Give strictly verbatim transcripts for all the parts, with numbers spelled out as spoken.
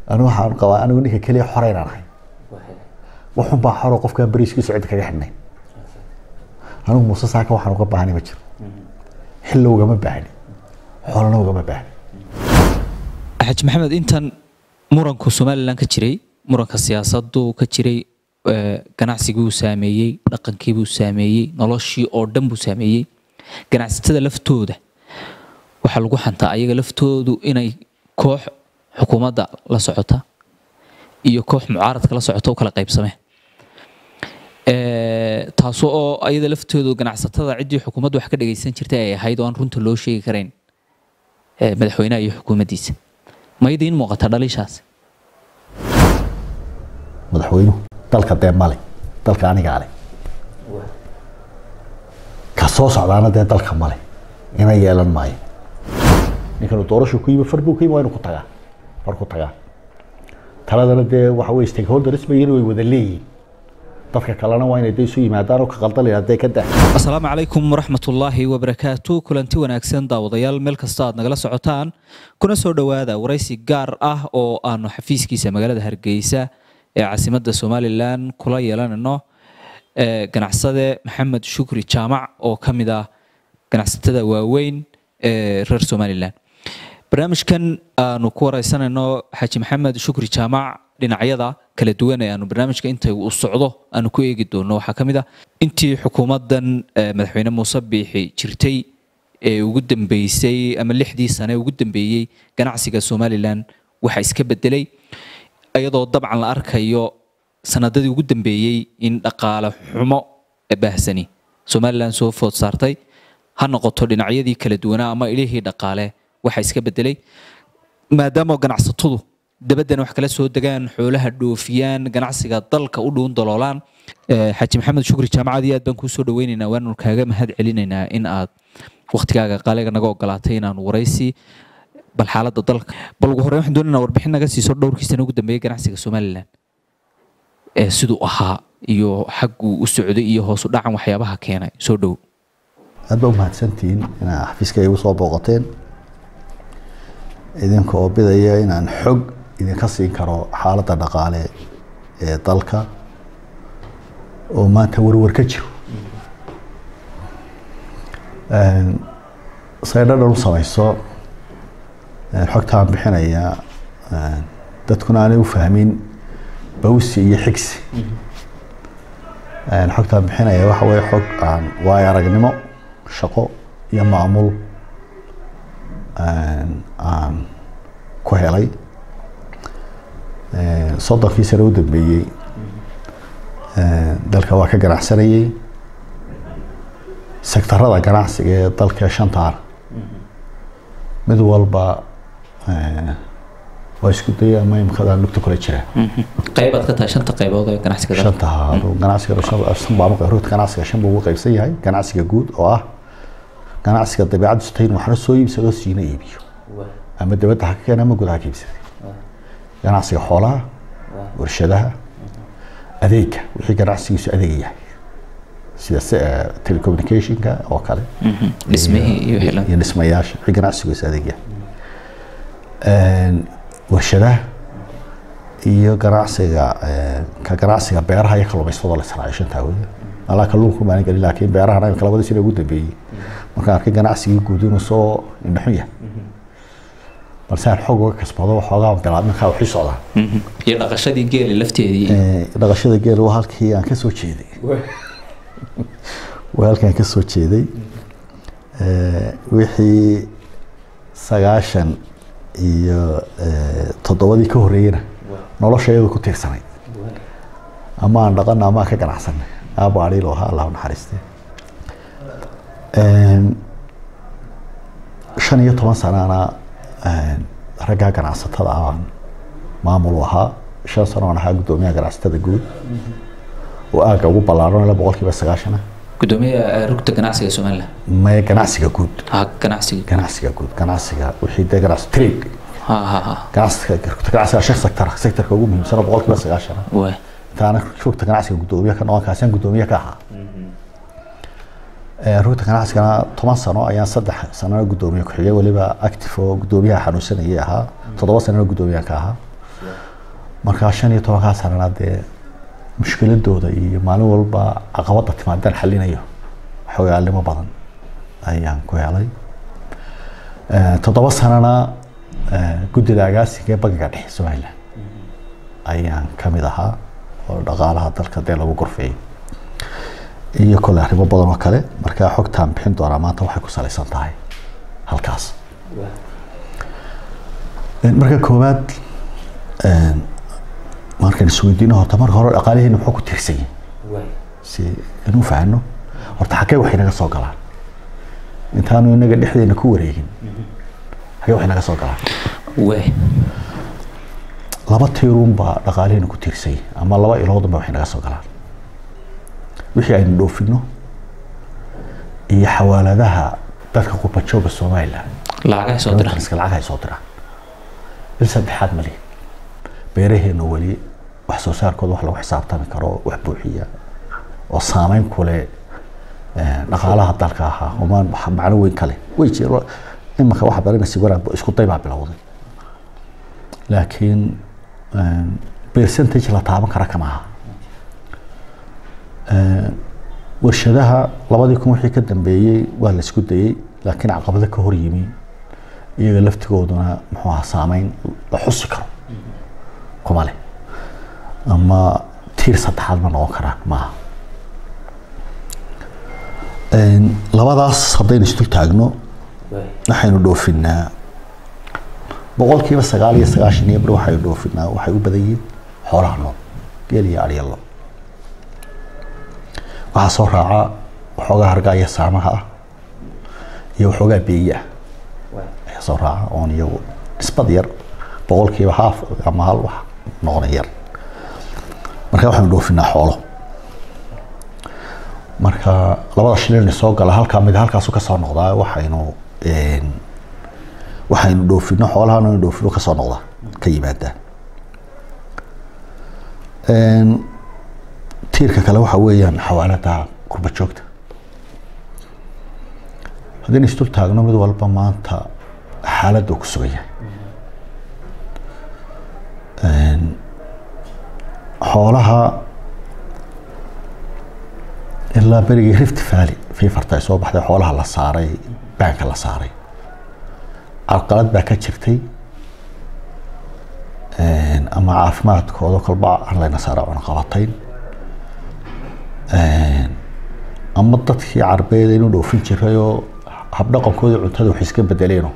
أنا waxaan qabaa anigu ninka kaliya xoreynaan ahay waxaan baa xoro qofka bariiskiisa cid kaga xidhnay anigu Muuse Saaka waxaan uga baahnay ma jiro xilli ugama baahni xorana ugama baahni Xaj Maxamed intan muranku Somaliland ka jiray muranka siyaasaddu ka jiray ganacsigu uu saameeyay dhaqankii uu saameeyay noloshii oo dhan buu saameeyay ganacsatada laftooda waxa lagu xantaa ayaga laftoodu inay koox xukuumadda la socota iyo koox mucaaradka la socota oo kala qaybsameen ee taasoo oo ayada laftoodu ganacsatada cidii xukuumaddu wax ka dhageysan jirtay ay ahayd oo aan runta loo sheegi kareyn ee madaxweynaha iyo xukuumaddiisa ma idin muuqata dhalishaas madaxweynuhu dalka deemale dalka aniga ale ka soo socdaana dee dalka male ina yeelan maayo ninkan doorasho ku yimi farbu ku yimi waa inuu ku tagaa far ku tagaa taladana dee waxa weey stakeholders bay inay wada leeyihiin dadka kalena waa inay deeso yimaadaan oo ka qaldalayaan haday ka daa assalaamu calaykum waraxmatullaahi wabarakaatuh kulanti wanaagsan daawadayaal meel kasta aad nagala socotaan kuna soo dhawaada waraysi gaar ah oo aanu xafiiskiisa magaalada Hargeysa ee caasimadda Somaliland kula yeelanayno ee ganacsade Maxamed Shukri Jaamac oo kamid ah ganacsatada waaweyn ee reer Somaliland barnaamijkan aanu ku waraysanayno Xaj Maxamed Shukri Jaamac dhinacyada kala duwan ee aanu barnaamijka inta uu socdo aanu ku eegi doono waxa kamid ah intii xukuumadan madaxweyne Muuse Biixi jirtay ee ugu dambeysay ama lixdii sano ugu dambeeyay ganacsiga Somaliland waxa iska bedelay ayadoo dabcan la arkayo sanadadii ugu dambeeyay in dhaqaale xumo baahsani Somaliland soo food saartay ha noqoto dhinacyadii kala duwan ama ilaahay dhaqaale waxa iska bedelay maadaama ganacsatadu dabadan wax kala soo dagaan xoolaha dhoofiyaan ganacsiga dalka u dhuun daloolaan Xaj Maxamed Shukri Jaamac aad baan ku soo dhaweynaynaa waan kaaga mahad celinaynaa in aad waqtigaaga qaaliga naga ogolaatay in aan waraysi bal xaaladda dalka bal ugu horreyn waxaan doonaynaa warbixin naga siiso dhowrkii sano ugu dambeeyay ganacsiga Somaliland ee sidoo ahaa iyo xaggu u socday iyo hoos u dhacan waxyaabaha keenay soo dhow aad baa mahadsantiin inaa xafiiska igu soo booqateen idinka oo bidaya inaan xog idinka siin karo xaaladda dhaqaale ee dalka oo maanta warwar ka jiro een sayidada u samayso xogtaan bixinaya dadkuna aanay u fahmin bawsi iyo xigsi een xogtaan bixinaya waxa weeye xog aan waay aragnimo shaqo iyo maamul aan aan ku helay ee soddonkii sano u dambeeyay ee dalka waa ka ganacsanayay sektarada ganacsiga ee dalka shantaar mid walba ee waa isku day ama imkada lugta kula jira qaybaad ka tahay shanta qaybood ee ganacsiga shanta ganacsiga shan baa marka root ganacsiga shan buu u qaybsan yahay ganacsiga guud oo ah ganacsiga dabeecadda sutayn waxna soo iibsado siina iibiyo ama dabadda ha keenay ama gudaha ka iibsaday ganacsiga xoolaha warshadaha adeegga wixii ganacsigiisu adeeg yahay sida telecommunicationka oo kale dhismihii iyo helan iyo dhismayaasha wixii ganacsigiisu adeeg yahay een warshadaha iyo ganacsiga ka ganacsiga beeraha iyo kalluumaysiga la saraayo shantaa weeye ala kalluunku ma aniga laakiin beeraha ay kala wada sida ugu dambeeyay marka arkay ganacsiga guud inuu soo indhaxun yahay balse xog oo kasbado waxoogaa bilaabmay ka wixii socda iyo dhaqashadii geel lafteedii ee dhaqashada geel waa halkii aan ka soo jeeday waa halkii aan ka soo jeeday ee wixii sagaashan iyo toddobadii ka horeeyna noloshayadu ku tiirsanay ama aan dhaqan ama ka ganacsanay abaari loo haa Allah naxariiste een shan iyo toban sanana een ragga ganacsatada aan maamul wahaa shan sano aan ahaa gudoomiyaha ganacsatada guud oo aaga ugu ballaaran la boqolkiiba sagaashan gudoomiyaha rugta ganacsiga Somaliland ma ganacsiga guud ha ganacsiga ganacsiga guud ganacsiga wixii de ganacsiga trade ha ha ha ganacsiga ganacsiga shakhsi sektor sektorka ugu muhiimsan boqolkiiba sagaashan way taana rugta ganacsiga gudoomiyaha ka noqon kaasaan gudoomiyaha ka ahaa ee rugta ganacsiga toban sano ayaan saddex sano gudoomiye ku xigay waliba active oo gudoomiyaha xanuunsanayay ahaa toddoba sano gudoomiyaha ka ahaa marka shan iyo tobankaa sanana dee mushkiladooda iyo maalin walba caqabada timaadaan xalinayo xogaalnimo badan ayaan ku helay toddoba sanana guddida agaasiga ee bangiga dhexe Soomaaliland ayaan kamid ahaa oo dhaqaalaha dalka dee lagu gorfeeyay iyo kale arrimo badan oo kale marka xogtaan bixin doona maanta waxay ku salaysan tahay halkaas marka koowaad marka isweydiino horta marka hore dhaqaalaheena wuxuu ku tirsan yahay si inuu faano horta xaqay wax inaga soo galaan intaanu inaga dhexdeena ku wareegin xaqay wax inaga soo galaan way laba tiirun baa dhaqaalaheena ku tirsan ama laba ilood baa wax inaga soo galaan wixii aynu dhoofino iyo xawaaladaha dadka ku bajooga Soomaaliland lacag ay soo diraan iska lacag ay soo diraan il saddexaad mali beeraheena wali wax soo saarkooda wax lagu xisaabtami karo wax buuxiya oo saameyn ku leh dhaqaalaha dalka ah oo macno weyn kale way jiro imaka wax baranaysi waraab isku dayba bilowday laakiin percentage la taaban kara kama aha warshadaha labadii kun wixii ka dambeeyay waa la isku dayay laakiin caqabado ka hor yimi iyaga laftigooduna muxuu ahaa saameyn la xusi karo kuma leh ama tiir saddexaad ma noqon karaan maaha labadaas haddaynu isdul taagno waxaynu dhoofinaa boqolkiiba sagaal iyo sagaashan iyo bar waxaynu dhoofinaa waxay u badan yihiin xoolaha nool geel iyo ari lo waxaa soo raaca waxoogaa hargaa iyo saamaha ah iyo waxoogaa beeya ayaa soo raaca oon iyagu nisbad yar boqolkiiba haaf ama hal wax noqona yar marka waxaynu dhoofinaa xoolo marka labada shilin soo gala halka mid halkaas ka soo noqdaa waxaynu een waxaynu dhoofino xoolaha inuu dhoofino ka soo noqda ka yimaada een tiirka kale waxa weeyaan xawaalada qurba joogta hadii istul taagno mid walba maanta xaaladdu ku sugan yahay een xoolaha ilaa berigii Rift Valley fi farta soo baxday xoolaha la saaray banka la saaray caqabad baa ka jirtay een ama caafimaadkooda kolba aan la nasara aan qabatayn een ama dadkii carbeed inuu dhoofin jiray oo habdhaqankooda cuntada wax iska bedeleeno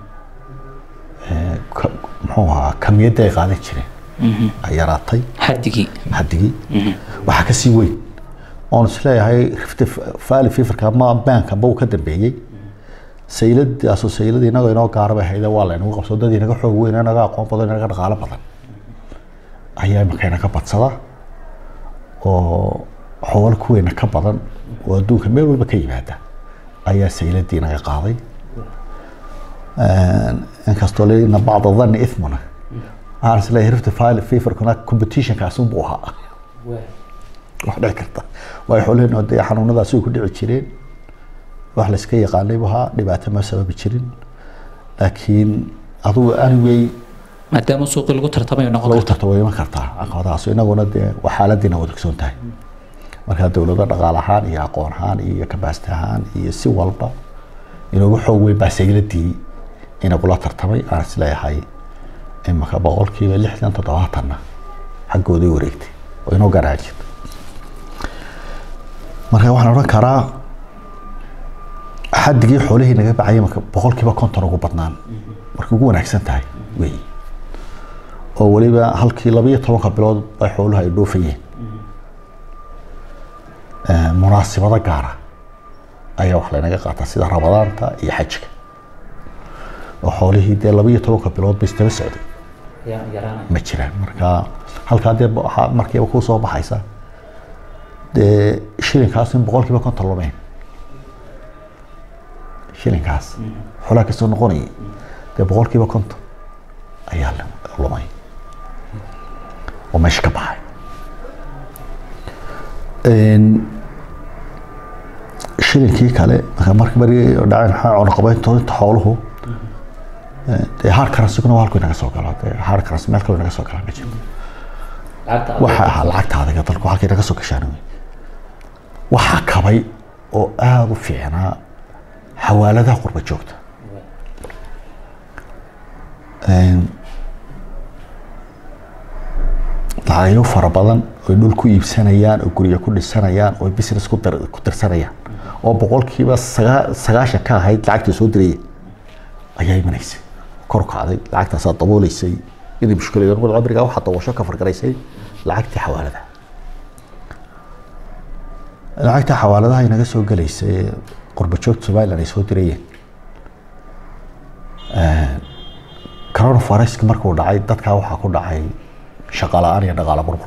ee muxuu ahaa kamiyada ay qaadan jireen ay yaraatay xadigii xadigii waxa ka sii weyn oon isleeyahay Rift Valley fiifarka ama banka buu ka dambeeyay saylad aso saylad inaga inoo gaarba hayda waa la inuu qabso dad inaga xoog weyn inaga aqoon badan inaga dhaqaale badan ayaa markayna ka badsada oo xoolo ku weyn ka badan oo adduunka meel walba ka yimaada ayaa sayladii inaga qaaday een kasto leeyna baad dhanna ithmana aan isleeyahay Rift Valley fiifarkuna competition ka asun buu ahaa wax dhici karta way xoolaheena oo day xanuunadaas ku dhici jireen wax la iska yaqaanay waxa dhibaato ma sababi jirin laakiin aduu anyway maadaama suuq lagu tartamay noqon lagu tartamay ma kartaa aqoontaas inaguna de waxaaladina wada kasoo tahay marka dawladda dhaqaale ahaan iyo aqoon ahaan iyo capacity ahaan iyo si walba inuu xoog weyn baa sayladii ina kula tartamay aan isleeyahay in marka boqolkiiba lixdan toddobaatan xaqooda wareegtay oo inoo garaajid marka waxaan oran karaa xadigii xoolihii naga bacay marka boqolkiiba konton ugu badnaan marka ugu wanaagsan tahay way oo waliba halkii laba iyo toban bilood ay xooluhu ay dhoofayeen ee munaasabada gaar ah ayaa wax la naga qaataa sida Ramadaanta iyo Xajka oo xoolihii de laba iyo toban bilood bay istaba socday yaa yaraanay ma jiraan marka halka de markii ku soo baxaysa de shilinkaas in boqolkiiba konton loo meen shilinkaas xoolaha ka soo noqonay de boqolkiiba konton ayaa la lumay oo meesha ka baxay een shilinkii kale marka markii bari dhacay waxa cunaqabayntood xooluhu hard currency kuna waa halku inaga soo galo hard currency meel kale inaga soo gala ma jiro waxa ahaa lacagta adiga dalku halkay inaga soo gashaan waxa kabay oo aad u fiicnaa xawaaladaha qurba joogta lacagayo fara badan oo dhul ku iibsanayaan oo guriga ku dhisanayaan oo business ku ku tirsanayaan oo boqolkiiba sagaashan ka ahayd lacagta soo dirayay ayaa imanaysa kor kacday lacagtaas aad dabooleysay inay mushkilada noqdo cabriga waxa doosho ka fargaraysay lacagta xawaaladaha lacagta xawaaladaha inaga soo galeysay qurba joogta Soomaaliland ay soo dirayeen ee coronavirus markuu dhacay dadka waxa ku dhacay shaqo la'aan iyo dhaqaale burbur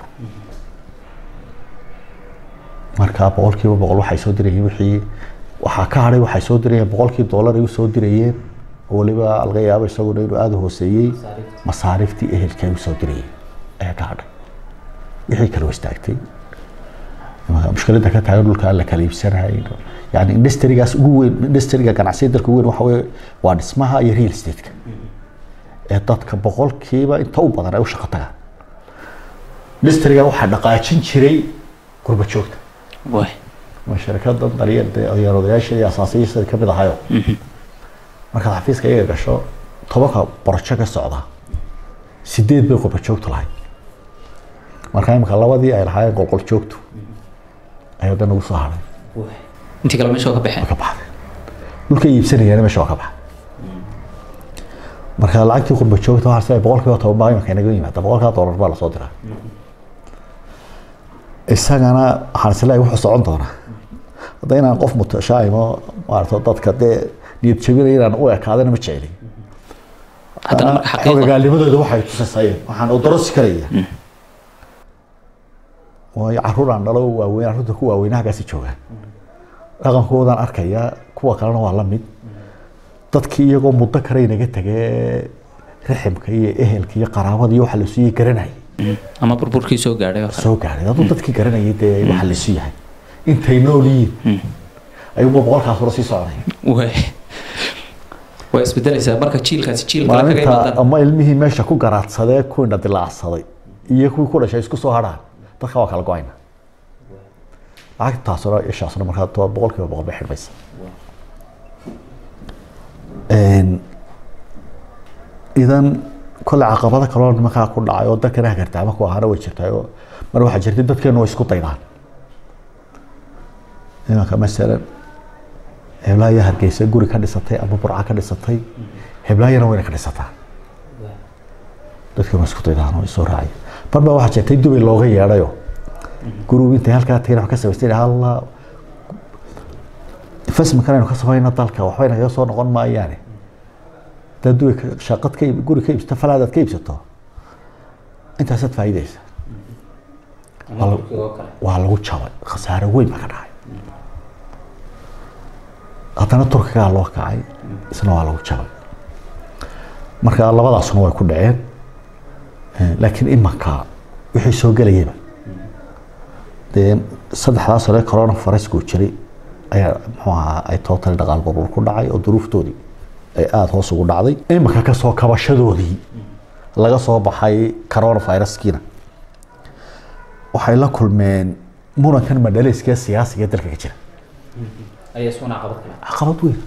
marka boqolkiiba boqol waxay soo dirayeen wixii waxa ka haray waxay soo dirayeen boqolkiiba dollar ay soo dirayeen waliba laga yaabo isagoo inuu aad u hooseeyay masaariftii ehelka ay soo dirayeen ee ka hadhay wixii kale istaagtay mushkilada ka tahay dhulka la kala iibsanayo yani industry-gaas ugu weyn industry-ga ganacsiga dalka weyn waxa weeye waa dhismaha iyo real estate-ka ee dadka boqolkiiba inta u badan ay u shaqo tagaan industry-ga waxa dhaqaajin jiray qurba joogta way ma shirkadda daryeelka adeegayaasha iyo asaasiyiinta ka mid ahayo marka xafiiska iyaga gasho tobanka project ka socda sideed bay qurba joogta lahayd marka imka labadii ay lahaayeen qolqol joogto ayuu dan ugu soo haray intii kale meesha ka baxay ka baxay dhulka iibsanayeen meesha ka baxay marka lacagtii qurba joogta waxa say boqolkiiba toban baa imka inaga yimaada boqolkiiba dollar baa la soo diraa isagana waxaan islaahay wuxuu socon doonaa hadda inaan qof mutashaayimo maarto dadka dee niyad jabinaya inaan u ekaadana ma jeceli haddana marka xaqiiqada gaalimadooda waxay tusayeen waxaan u darosi karaya way caruuraan dhalo waaweyn caruurta ku waaweynaha gaasi joogaan dhaqankoodan arkaya kuwa kalena waa la mid dadkii iyagoo muddo kale inaga tagay riximka iyo ehelka iyo qaraabada iyo waxa la sii garanay ama burburkii soo gaaray soo gaaray dadku dadkii garanayay dee waxa la sii yahay intay nooliin ayuu boqolkaas hore sii soconay way way isbedelaysaa marka jiilkaasi jiil kale kaga imaadaan ama ilmihii meesha ku garaadsaday kuwina dilaacsaday iyo kuwii ku dhashay isku soo hadhaan dadka waa kala go'ayna lacagtaas oo ishaasna markaa toban boqolkiiba boqol bay xirmaysa een idan kul caqabada kale oo markaa ku dhacay oo dadka raagta ama ku ahana way jirtay oo mar waxa jirtay dadkeenu way isku daydaan imanka masalan heblaaya hargeysa guri ka dhisatay ama burca ka dhisatay heblaayana way ka dhisataa dadkeenu isku daydaan oo soo raacay marba waxa jirtay Dubai looga yeedhayo guriga inta halka tiin wax ka sameystay Allah fasma kana ka sameeyna dalka waxay naga soo noqon maayaan dadku shaqad ka guri ka ibsta falaadad ka ibsato inta sad faa'iideysa waa lagu jabay khasaare weyn ma ka dhacay hadana turkiga loo kacay isna waa lagu jabay marka labadaasna way ku dhaceen laakiin imanka wixii soo galayay dee saddexdaas sano coronavirus ku jiray ayaa maxaa ay total dhaqaal burbur ku dhacay oo duruuftoodii ay aad hoos ugu dhacday imanka ka soo kabashadoodii laga soo baxay coronavirus-kiina waxay la kulmeen murankan madhalayska siyaasiga dalka ka jira ayaa soo caqabad kale caqabad weyn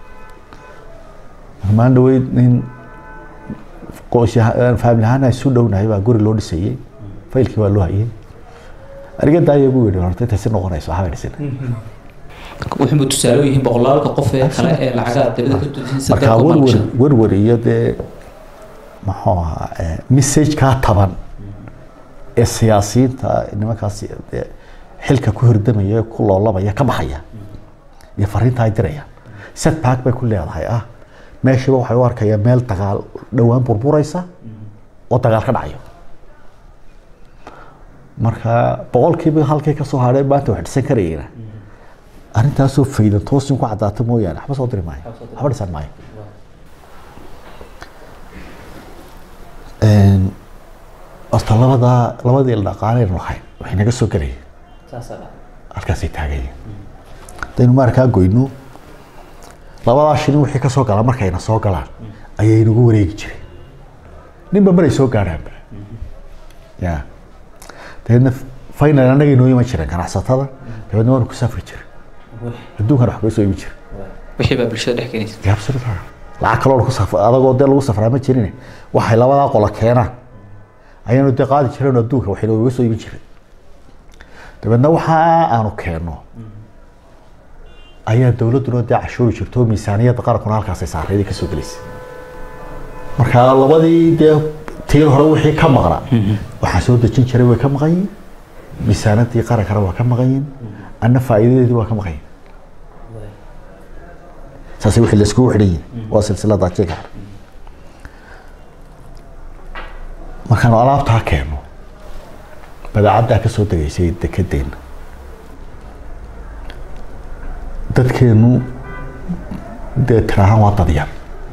maan dhaweyd in qoysyahan family ahaan ay soo dhownahay baa guri loo dhisayay faylkii waa loo hayay arigada ayagu weyn horta inta si noqonayso waxa ay dhisan wuxuu tusaale yihiin boqolaalka qof ee kale ee lacagaha dibadda ka tudinaysa marka warwar warwar iyo dee maxaa ahaa message ka taban ee siyaasiyiinta nimankaas xilka ku hordamaya ku loolabaya ka baxaya iyo fariinta ay dirayaan setback bay ku leedahay ah meesha waxay u arkayaan meel dagaal dhawaan burburaysa oo dagaal ka dhacayo marka boqolkiiba halkay ka soo haray maanta wax dhisan karayna arrintaas oo faydan toosin ku cadaato mooyaan waxba soo diri maayo waxba dhisan maayo een asta labada labadii la dhaqaaleyn waxay waxay naga soo galay saasada halkaas ay taagay daynu markaa goyno labada shilin wixii ka soo gala markayna soo galaan ayay nagu wareegi jiray ninba maray soo gaaraan ya deedna final anaga inoo iman jiray ganacsatada deedna waan ku safri jiray adduunkan wax ka soo iibin jiray wixii baa bulshada dhex keenaysa absolutely lacag kale oo ku safar adagoo dee lagu safraa ma jirin waxay labada qola keenaan ayaynu dee qaadi jireen adduunka waxay nooga soo iibin jiray deedna waxa aanu keeno ayaa dawladdu dee cashuur jirto miisaaniyadda qaranka halkaas ay saarayday ka soo galeysay marka labadii dee tii hore wixii ka maqnaa waxa soo dejin jiray way ka maqayeen miisaanadii qarankana waa ka maqayeen anna faa'iidadeedii waa ka maqayeen saasay wixii la isku xidhayeen waa silsilada jeega markaan alaabta keeno badeecada ka soo degaysay dekedeena dadkeenu dee tirahan waa dad yar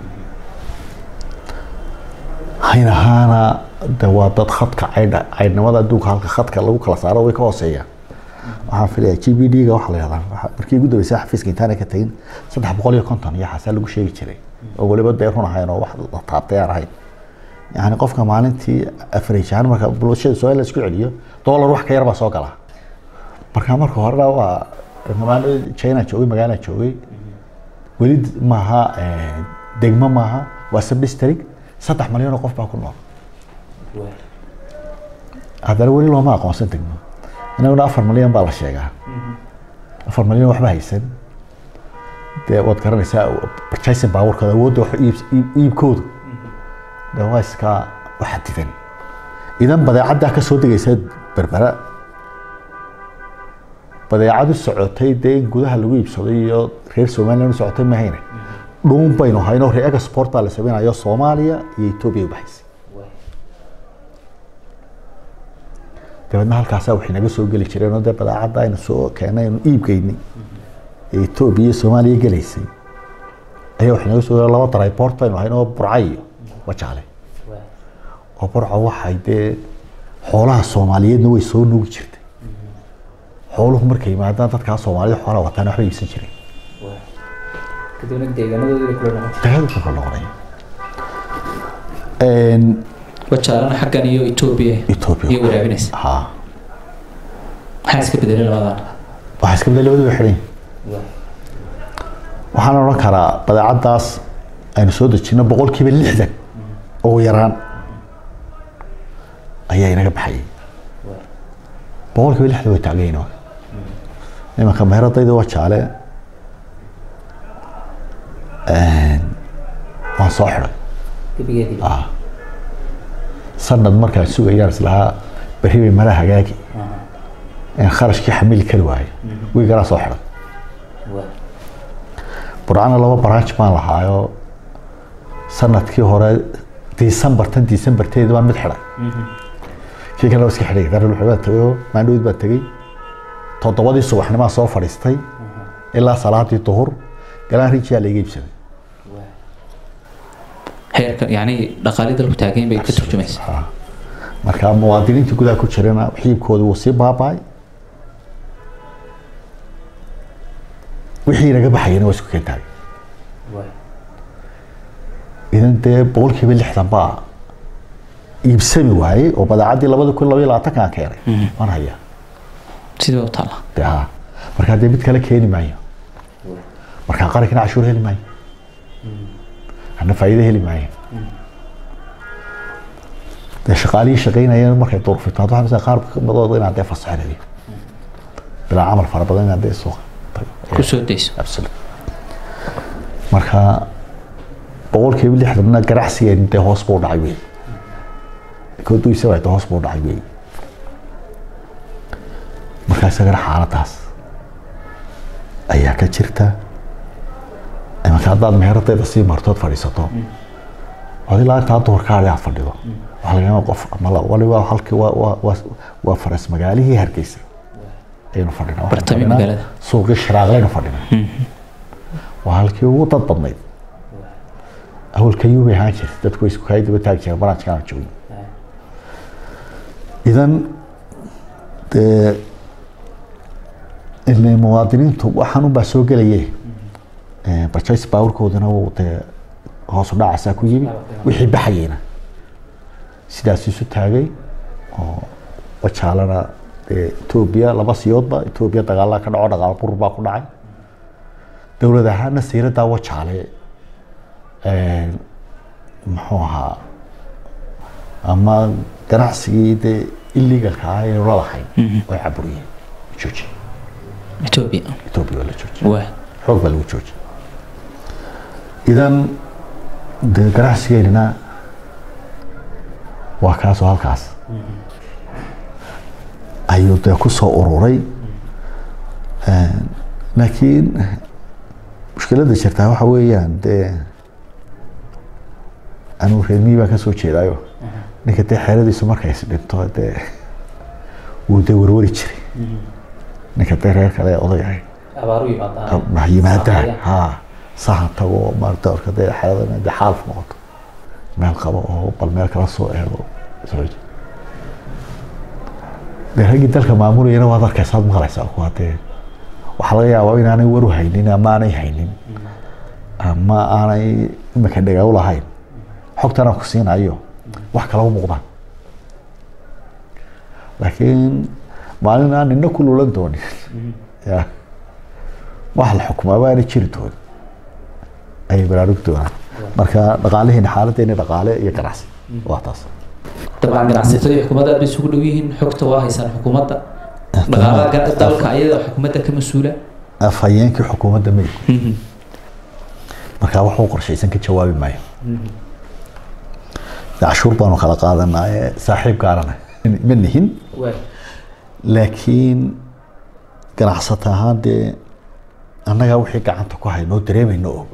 haynahaana de waa dad khadka caydha caydhnimada adduunka halka khadka lagu kala saaro way ka hooseeyaan waxaan filayaa G B D-ga waxa la yiraahdaa markii ugu dambeysay xafiiska intaan ka tagin saddex boqol iyo konton iyo xasaa lagu sheegi jiray oo waliba dee run ahayn oo wax la taabtay aan ahayn yani qofka maalintii average ahaan marka bulshada Soomaaliya isku celiyo dollar wax ka yar baa soo gala marka marka hore waa magaalada China joogay magaalada joogay weli maaha degmo maaha waa sub district saddex milyan oo qof baa ku nool hadana weli looma aqoonsan degmo inaguna afar milyan baa la sheegaa afar milyan waxba haysan dee waad garanaysaa purchasing powerkooda awoodda wax iibkoodu dee waa iska wax didan idan badeecadda ka soo degaysa berbera badeecadu socotay dee in gudaha lagu iibsaday iyo reer Soomaaliya u socotay ma hayne dhuun baynu hayno reer export baa la sameeyo Soomaaliya iyo Itoobiya u baxaysay deedna halkaas waxay naga soo gali jireen oo badeecada aynu soo keenayno iib geynay ee Itoobiya Soomaaliya galeysay ayaa waxay naga soo laba transport aynu hayno burcay wajaale oo burco waxay dee xoolaha Soomaaliyeedna way soo nuugi jirtay xooluhu markay yimaadaan dadka Soomaalida xoolaha wataan waxay iibsan jireen kadibna deegaanadooda kula noqotay deegaanadooda kula noqotay een وجعلنا حقا يو إثيوبيا إثيوبيا يو رابنس ها حاسس كبدل الوضع وحاسس كبدل الوضع وحرين وحنا نركرا بدأ داس أنا سود الشينا بقول كيف اللحظة أو يران أيه أنا بحي بقول كيف اللحظة ويتعلينه لما كان مهرة طيب وش عليه ما صاحره آه sanad markaa sugayaan islaha bari mara hagaagi in kharashkii xamil kal waayo way gara soo xiray burana laba branch baan lahaayo sanadkii hore December tan December teed waan mid xiray kii kale iska xiray gaar wuxuu tagay maandhood baa tagay todobadii subaxnimo soo fadhiistay ilaa salaadii duhur galaan rijiya la iibsaday يعني دقاليد الوتاجين بيكتر جميس. مركب موادين تقولها كشرنا حيب كود وصيب باي. وحين رجع بحينا وسكت تاعي. إذا أنت بقول كيف اللي حسبها يبسمي وعي وبدا عادي لبده كل لوي لا تكان كيري. أنا هيا. سيدو طالع. ده. مركب ده بيتكلم هني معي. مركب قارئ كنا عشور هني معي. أنا فايدة اللي معي. ده شغالي شغالين أيام مركز طور في التنظيم مثلا قارب مضادين عندي فصح هذه. بلا عمل فربضين عندي السوق. طيب. كسر ديس. أبسل. مركز بقول كيف اللي حضرنا جرحسي أنت هوسبورد عيوي. كنتوا يسوي أنت هوسبورد عيوي. مركز سجرح على تاس. أيها كشرته. أنا كذا مهرتي بس مرتبط فريسته. هذه لا تعطور كاري عفردوا. وحنا ما قف ملا ولا هو حلك و و وفرس مجالي هي هركيس. أينو فردنا. برتمي مجاله. سوق الشراغ أينو فردنا. وحلك هو تطبني. أول كيوبي هاجس تتكويس كايد بتاعك برات كانوا شوي. إذن المواطنين تبغى حنو بسوق ليه. purchase power koodana uu hoos u dhacaysaa ku yimi wixii baxayeyna sidaas isu taagay oo wajaalana Ethiopia laba siyoodba Ethiopia dagaal ka dhaco dagaal qurub baa ku dhacay dawlad ahaana siirada wajaale ee muxuu ahaa ama ganacsiga illegal ka ah ee walaxay way caburiyeen jooji Ethiopia Ethiopia la jooji waa xoog baa lagu jooji idan de ganacsigeena waa kaas oo halkaas ayuu de ku soo ururay laakiin mushkiladda jirta waxa weeyaan de anu reemi baa ka soo jeedayo ninka de xeeladiisu markay is dhinto de uu de warwari jiray ninka de reer kale odayahay abaaru yimaadaan ma yimaadaan ha sahan tago maarta orka de xeelada de xaalf noqoto meel qabo oo bal meel kala soo eego soo de ragii dalka maamulayna waa darkaysaad maqlaysaa ku hadee waxa laga yaabaa inaanay waru haynin ama aanay haynin ama aanay imika dhagaa u lahayn xogtana ku siinayo wax kala u muuqdaan laakiin maalin aan inna ku lulan doonin ya wax la xukumaa baana jiri doon ay baraarug doonaan marka dhaqaalihiina xaaladdeena dhaqaale iyo ganacsi waa taas طبعا ganacsatada xukuumadda ay isugu dhow yihiin xogta waa haysan xukuumadda dhaqaalaha dalka ayada xukuumadda ka mas'uula afhayeenkii xukuumadda ma marka waxa uu qorshaysan ka jawaabi maayo cashuur baanu kala qaadanaa saaxiib gaarana ma nihin laakiin ganacsata ahaan dee annaga wixii gacanta ku haynoo dareemayno og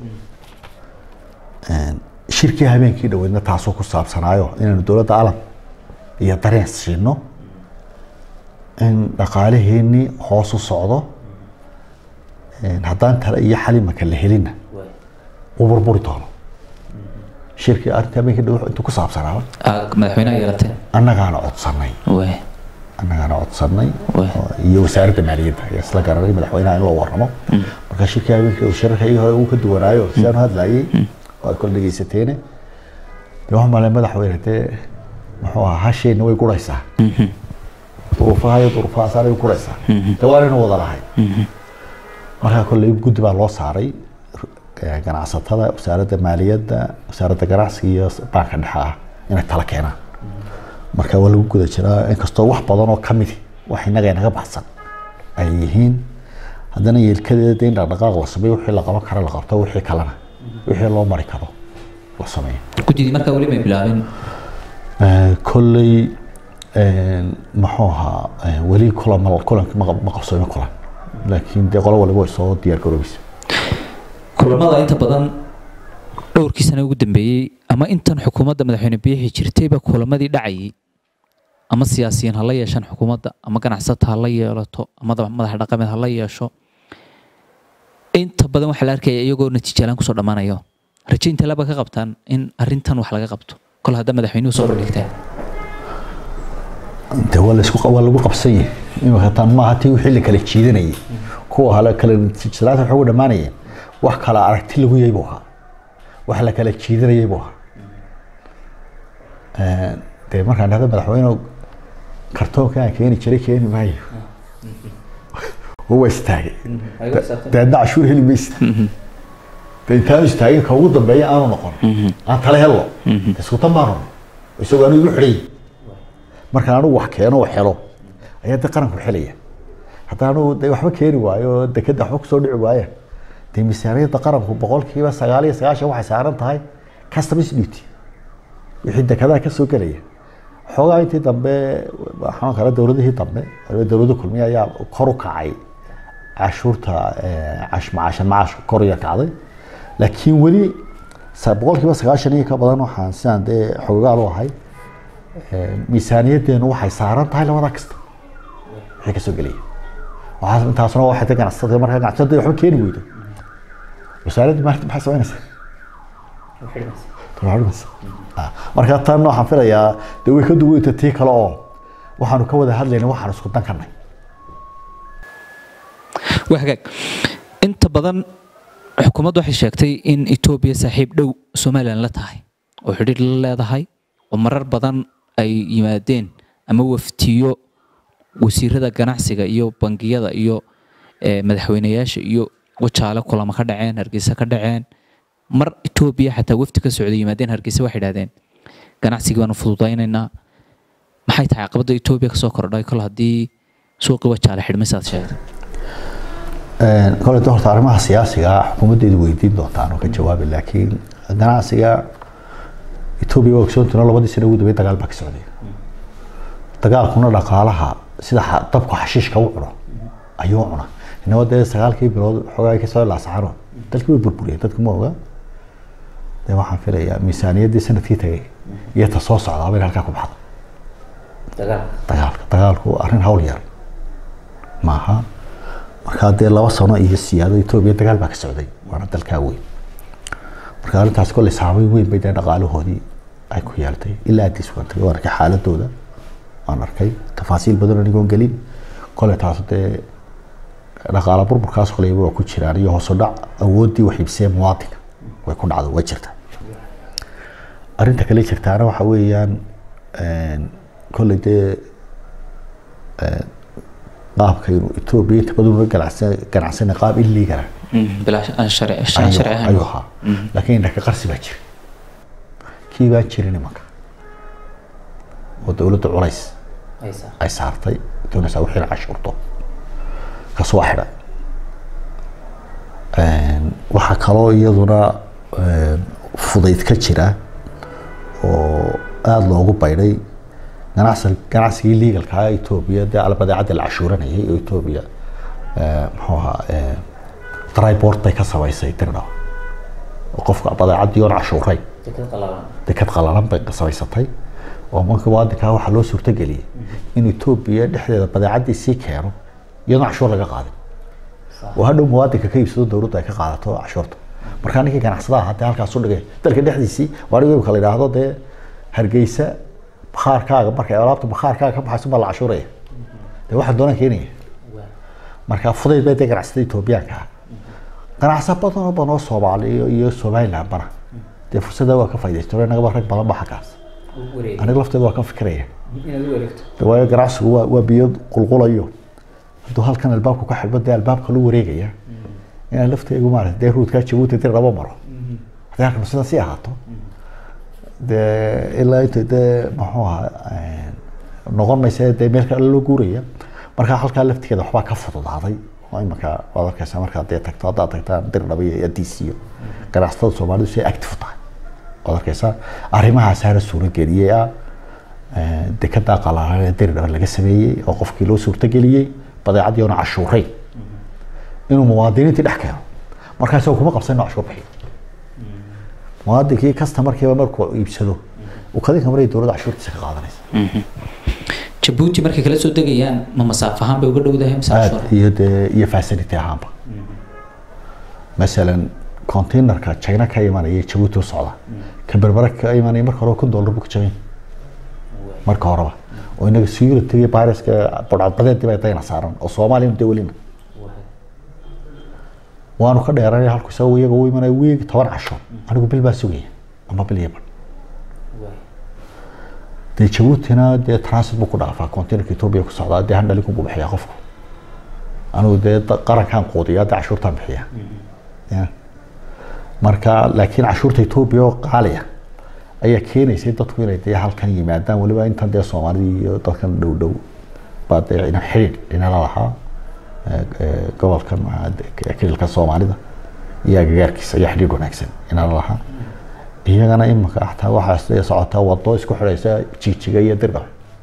shirkii habeenkii dhaweydna taasoo ku saabsanaayo inaanu dowladda alam iyo dareen siino in dhaqaalaheennii hoos u socdo haddaan tale iyo xalimaka la helina uu burburi doono shirkii arrinta habeenkii dhaweyd intuu ku saabsanaaba madaxweynaha yeelateen annagaana codsanay annagaana codsanay iyo wasaaradda maaliyadda ayaa isla garanay madaxweynaha in loo warramo marka shirkii habeenkii shirarkii hore uu ka duwanaayo sidaanu hadlayay waa kol dhegeysateene dee wax male madaxweyne dee muxuu ahaa hasheenna way guraysaa duruufaha iyo duruufahaasaan way guraysaa dee waanaynu wada lahay markaa kolley guddi baa loo saaray ganacsatada wasaaradda maaliyadda wasaaradda ganacsiga iyo baanka dhexe ah inay tala keenaan marka waa lagu guda jiraa inkastoo wax badan oo ka midi wax innaga inaga baxsan ay yihiin haddana yeelkadeeda dee in dhaqdhaqaaq la sameeyo wixii la qaban kara la qabto wixii kalena wixii loo mari karo la sameeyo guddiga marka wali ma bilaabin kolley muxuu ahaa weli kulan kulanka ma qabsoomin kulan laakiin dee qolo waliba way soo diyaar garoobaysa kulamada inta badan dhowrkii sano ugu dambeeyey ama intan xukuumadda madaxweyne biixi jirtayba kulamadii dhacayay ama siyaasiyiin ha la yeeshaan xukuumadda ama ganacsata ha la yeelato ama madax dhaqameed ha la yeesho inta badan waxa la arkaya iyagoo natiijalaan kusoo dhammaanayo rajaynta laba ka qabtaan in arrintan wax laga qabto kol hadda madaxweynuhu soo dhigtaa de waa laisku waa lagu qabsan yahay imika tan maaha tii wixii la kala jiidanayay kuwa hala kala natiijalaanta waxay ugu dhammaanayeen wax kala aragti lagu yahay buu ahaa wax la kala jiidanayay buu ahaa dee markaan dhahda madaxweyne kartoonka aan keeni jiray keeni maayo هو يستاهل ده عشور هلي بيست ده انتهى يستاهل كوجود ضبعية أنا نقول أنا تلا هلا بس هو طبعا يسوي أنا يحري مركان أنا وحكي أنا وحلو هي تقارن في الحلية حتى أنا ده وحبك كيري وايو ده كده حبك صدق وايا ده مسيرية تقارن في بقول كي بس سجالية سجاشة واحد سعران تاي كاستمس ديوتي يحد كذا كسو كليه حوجا أنت طب حنا كلا دولة هي طب الدولة كل مية يا كروك عاي عشورتها عش مع عشان معش كوريا كعضي لكن ولي سبقول كي بس عشان هي كبدان وحنسان ده حوجا له هاي ميزانية إنه واحد سعران تاي لو ذاكست هيك كسو كليه وحاسب أنت أصلا واحد تكن الصدق مرة كان عشان ده يحب كين ويده بس هذا ما بحس وين بس marka tan waxaan filayaa dawey ka duwayta tii kale oo waxaanu ka wada hadlaynaa waxaan isku dan karnay waxaag inta badan xukuumaddu waxay sheegtay in Ethiopia saaxiib dhow Somaliland la tahay oo xiriir la leedahay oo marar badan ay yimaadeen ama waftiyo wasiirada ganacsiga iyo bangiyada iyo madaxweynayaasha iyo wajaale kulama ka dhaceen Hargeysa ka dhaceen mar Ethiopia xataa wafti ka socday yimaadeen Hargeysa waxay yiraahdeen ganacsiga waanu fududaynaynaa maxay tahay caqabada Ethiopia ka soo kordhay kol hadii suuqi wajaale xidhmaysaad sheegtay een kale doorta arrimaha siyaasiga xukuumaddeedu weydiin doontaan oo ka jawaabi laakiin ganacsiga Ethiopia oo soo labadii sano ugu dambeeyay dagaal baa ka socday dagaalkuna dhaqaalaha sida dabku xashiishka u cuno ayuu cuna inoo dee sagaalkii bilood xogaa ka soo laasaxaro dalkii way burburiyay dadku ma oga dee waxaan filayaa miisaaniyaddii sanadkii tagay iyo ta soo socdaa bay halkaa ku baxday dagaal dagaalka dagaalku arrin hawl yar maaha marka dee laba sano iyo siyaado Ethiopia dagaal baa ka socday waana dalka weyn marka arrintaas kole saameyn weyn bay dhaqaalahoodii ay ku yeeltay ilaa aad iswantay oo arkay xaaladooda aan arkay tafaasiil badan oo nigoon galin kole taas dee dhaqaala burburkaas kale waa ku jiraan iyo hoos u dhac awoodii wax iibsay muwaadinka way ku dhacdo way jirtaa arrinta kale jirtaana waxa weeyaan een kole dee een qaabka inuu Ethiopia inta badan uga ganacsan ganacsan qaab illegal bilaa sharci sharci ayuha laakiin inta qarsi baa jira kii baa jirin marka oo dawladda culays ay saartay doonaysa wixii cashuurto ka soo xidhay een waxa kaloo iyaduna fudayd ka jira oo aad loogu bayray ganacsiga ganacsiga legalka ah Ethiopia dee albadeecada la cashuuranayay oo Ethiopia ee muxuu ahaa triport bay ka samaysay tirna oo qofka badeecadii oo cashuuray dekad qalalan dekad qalalan bay ka samaysatay oo marka wadanka waxa loo suurtageliyay in Ethiopia dhexdeeda badeecadii si keeno iyadoo cashuur laga qaaday oo hadhow muwaadinka ka iibsado dawladda ay ka qaadato cashuurta marka ninkii ganacsadaha hadda halkaas u dhigay dalka dhexdiisii waariga kala yiraahdo dee Hargeysa bakhaarkaaga markay alaabta bakhaarkaaga ka baxayso bal cashuuraya dee waxa doonaan keenaya marka fudayd bay ganacsatada Ethiopia-ka ganacsato badan oo badan oo Soomaaliya iyo Somaliland bana dee fursada waa ka faa'iideystay naga rag badan ba xakaas aniga lafteedu waa ka fikiraya inaad u wareegto waa ganacsigu waa waa biyo qulqulayo haduu halkan albaabku ka xidhbad albaabka lagu wareegaya in lafteedu maareed dee ruudka Djibouti tir rabo maro hadii halkan sida si ahaato dee ilaa inta dee muxuu ahaa noqon maysa dee meel kale loo guuraya marka halka lafteeda waxba ka fududaaday oo imaka wada arkaysa marka dee tagto hadda tagtaan dir dhabiyo iyo diisiyo ganacsatada Soomaalidu si active tahay wada arkaysa arrimaha saara suura geliyay ee dekada qalalan dir dhab laga sameeyay oo qofkii loo suurta geliyay badeecadii oo cashuuray inuu muwaadiniinta dhex keeno markaas uu kuma qabsan cashuur bixi muwaadinkii customer-kiiba markuu iibsado uu kadinka maray dawladda cashuurtiisa ka qaadanaysa Djibouti markay kala soo degayaan ma masaafo ahaan bay uga dhowdahay masaafo iyo iyo facility ahaanba مثلا كونتينر ka China ka imanaya Djibouti u socda ka berbera ka imanaya marka hore kun dollar buu ka jabin marka hore oo inaga security iyo Paris-ka badbaadada bay tayna saaran oo Soomaaliya dawladna waanu ka dheeranay halku soo iyaga uu imanay weeg toban casho anigu bil baa sugay ama bil yaban de Djibouti-na de transit buu ku dhaafaa container Ethiopia ku socda de handali ku buuxiya qofku anigu de qarankan qoodiya de cashuurta bixiya ya marka laakiin cashuurta Ethiopia qaaliya ayaa keenaysay dadku inay de halkan yimaadaan waliba inta de Soomaaliya iyo dadkan dhow dhow baad ina xiriir ina lahaa gobolkan kilka Soomaalida iyo agagaarkiisa iyo xiriir wanaagsan ina lahaa iyagana imaka xataa waxa ay socotaa wado isku xiraysa jijiga iyo dirda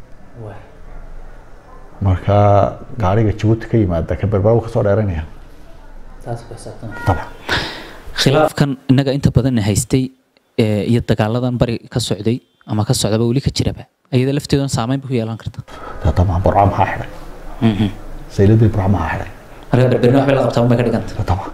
marka gaariga Djibouti ka yimaada ka berbera ka soo dheeranaya taas ku xisaabtan tabcan khilaafkan inaga inta badan haystay iyo dagaaladan bari ka socday ama ka socdaba wali ka jiraba ayada lafteedu saameyn ku yeelan karta tabcan burcam ha xiray mhm sayladii burcam ha xiray ariga berberina waxba la qabtaa ma ka dhiganta tabcan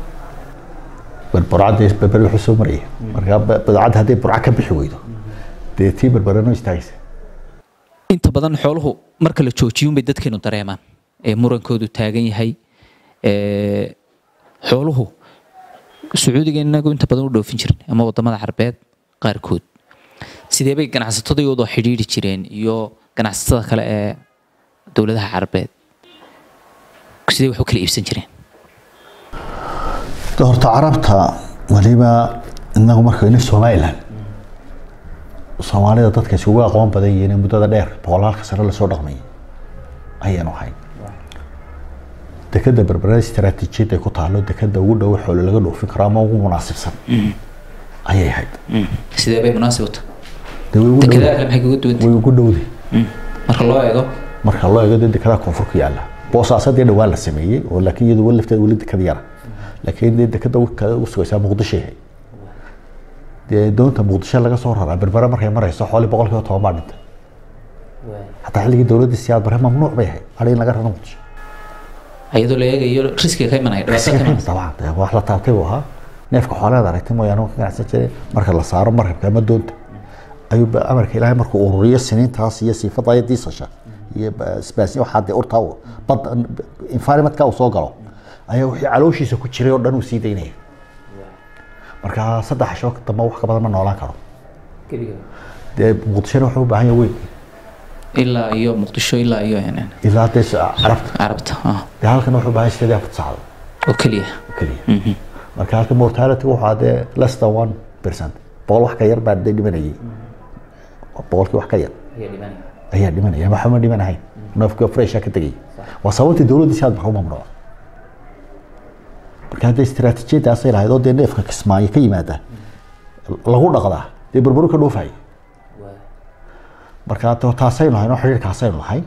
برعاد بربر وحسو مريه marka badacad hadii burca ka bixi weydo de tii barbarano istaagaysa inta badan xooluhu marka la joojiyo bay dadkeenu dareemaan ee murankoodu taagan yahay ee xooluhu sacuudiga inagu inta badan u dhoofin jirnay ama wadamada carbeed qaarkood sidee bay ganacsatada iyadoo xidhiidhi jireen iyo ganacsatada kale ee dowladaha carbeed sidee wax u kala iibsan jireen horta carabta waliba inagu markaynu Soomaaliland Soomaalida dadka isugu aqoon badan yihiin muddada dheer boqolaalka sano la soo dhaqmay ayaan ahay dekada berbera istaraatiijiyad ay ku taalo dekada ugu dhow xoolo laga dhoofin karo ama ugu munaasibsan ayay ahayd sidee bay munaasib u tahay dekada kale maxay ugu duwantay way ugu dhowday marka loo eego marka loo eego dekada koonfur ku yaala boosaasadii dhawaan la sameeyay oo laakiin iyadu walafteed wali dekada yar laakiin dekada u sugaysaa Muqdisho dee doonta Muqdisho laga soo raraa berbera markay marayso xooli boqolkiiba toban baa dhintay hatta xilligii dawladda siyaad bare mamnuuc bay ahayd arin laga raro Muqdisho ayadoo la eegayo riskiga ka imanay dhibaatada ka imanay tabaan wax la taabtay waxa neefka xoolaha aragtay mooyaan oo ganacsan jiray marka la saaro markabka ma doonta ayuu amarka ilaahay markuu ururiyo siniintaas iyo sifada ay diisasha iyo space waxa ay urtaa bad environment-ka uu soo galo ayaa wixii calooshiisa ku jiray oo dhan uu sii daynay marka saddex shoog dama wax ka badan ma noolaan karo kaliya de Muqdisho wuxuu u baahan yahay ilaa iyo Muqdisho ilaa iyo yani ilaa taas carabta carabta ah de halkan wuxuu baahan yahay afar saacadood oo kaliya kaliya marka halka mortality waxa de less than one percent boqol wax ka yar baa dhimanayay boqolkii wax ka yar ayaa dhimanaya waxa ma dhimanahay nafka fresh ka tagay waa sababta dawladda si aad baxo mamnuuc marka hada istaraatiijiyadaas ay lahayd oo de neefka kismaayo ka yimaada lagu dhaqdaa de berbero ka dhoofay marka taasay lahayn oo xiriirkaasay lahayn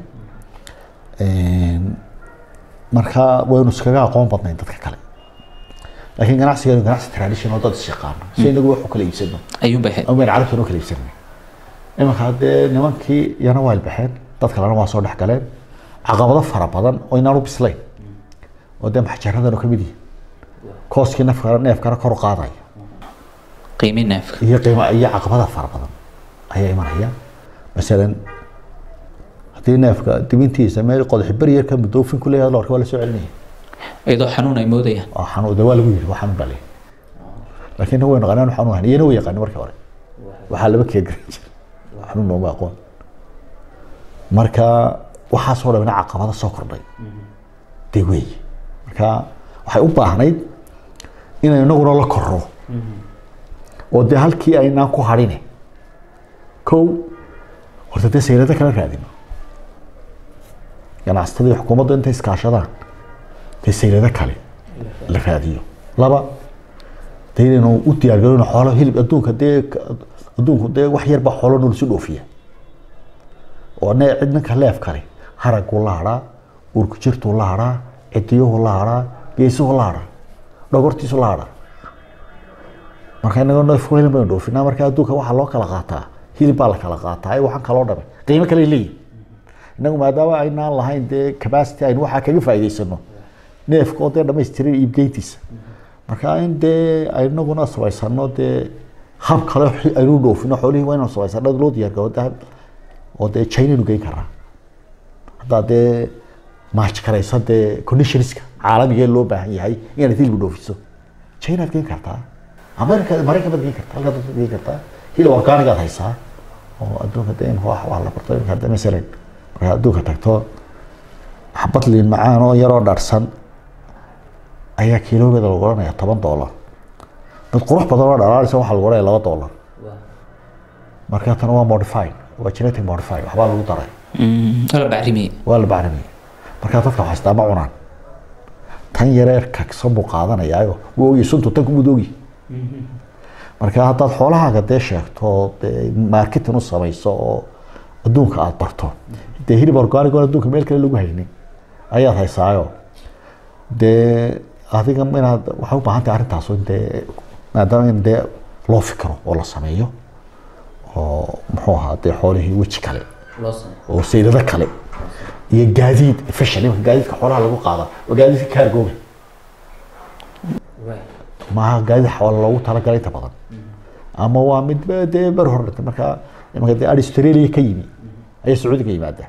een marka waynu iskaga aqoon badnayn dadka kale laakiin ganacsiga ganacsi traditional dad shaqaan si inagu wax kala iibsano ayuu baxay oo meel carabta kala iibsanay ima hadee nimankii yana waa baxeen dad kale waa soo dhaxgaleen caqabado fara badan oo inaanu bislayn oo de maxjaradan oo kamid kooski nafka neefka kor u qaaday qiimo neefka iyo qiimo iyo caqabada fara badan ayaa imanaya مثلا hadii neefka dibintiisa meel qodax bariyar ka mudoofin ku leeyahay loorka wala soo celinay ayadoo xanuun ay moodayaan oo xanuun dawa lagu yiri waxaan balay laakiin way naqanaan xanuun iyana way yaqaan markii hore waxa laba keed garan xanuun noo aqoon marka waxa soo dhawnaa caqabada soo kordhay deeway marka waxay u baahnayd inay inaguna la korro oo de halkii aynaan ku harin kow horta de saylada kala raadino ganacsatada xukuumadda inta iskaashadaan de saylada kale la raadiyo laba deynaynu u diyaargarino xoolo hilib adduunka dee adduunku dee wax yarba xoolo nol si dhoofiya oo ne cidna ka leef kale haragu la haraa urku jirtu la haraa cidiyo la haraa geeso la haraa dhogortiisu la haraa marka inaga neef ku helin baan dhoofinaa marka adduunka waxa loo kala qaataa hilib baa la kala qaataa ay waxaan kala dhabay qiimo kale leeyahay inagu maadaama aynaan lahayn de capacity aynu waxa kaga faa'iideysano neefka oo dhameystiray iibgeyntiisa marka in de aynaguna sabaysano de hab kale aynu dhoofino xoolihii waa inaan sabaysano loo diyaar garow dahab oo de China nu geyn karaa hadda de match karaysa de conditionska caalamiga loo baahan yahay inaad hilib dhoofiso China geyn kartaa America America geyn kartaa halka dad geyn kartaa hilib organic ah haysaa oo adduunka de in wax wax la barto hadda mesela marka adduunka tagto xabad liin macaan oo yar oo dharsan ayaa kiiloogeeda lagu oranayaa toban dollar mid qurux badan oo dhalaalisa waxa lagu oranayaa laba dollar marka tan waa modified waa genetic modified waxba lagu daray wala bacrimi wala bacrimi marka dadka waxa istaa ma cunaan tan yareer ka soo qaadanayaayo wuu iyo suntu tan ku mudoogi marka haddaad xoolahaaga dee sheegto marketing u samayso oo adduunka aad barto dee hilib organic oo adduunka meel kale lagu haynin ayaad haysaayo dee adiga inaad waxa u baahan tahay arrintaas oo dee maadaama in dee loo fikro oo la sameeyo oo muxuu ahaa dee xoolihii weji kale oo saylada kale iyo gaadiid efficient in gaadiidka xoolaha lagu qaado oo gaadiidka cargo-ga ma gaadiid xoolo loogu talagalay inta badan ama waa mid dee bar hor dhintay marka imanka dee Australia ka yimi ayaa Sacuudiga yimaada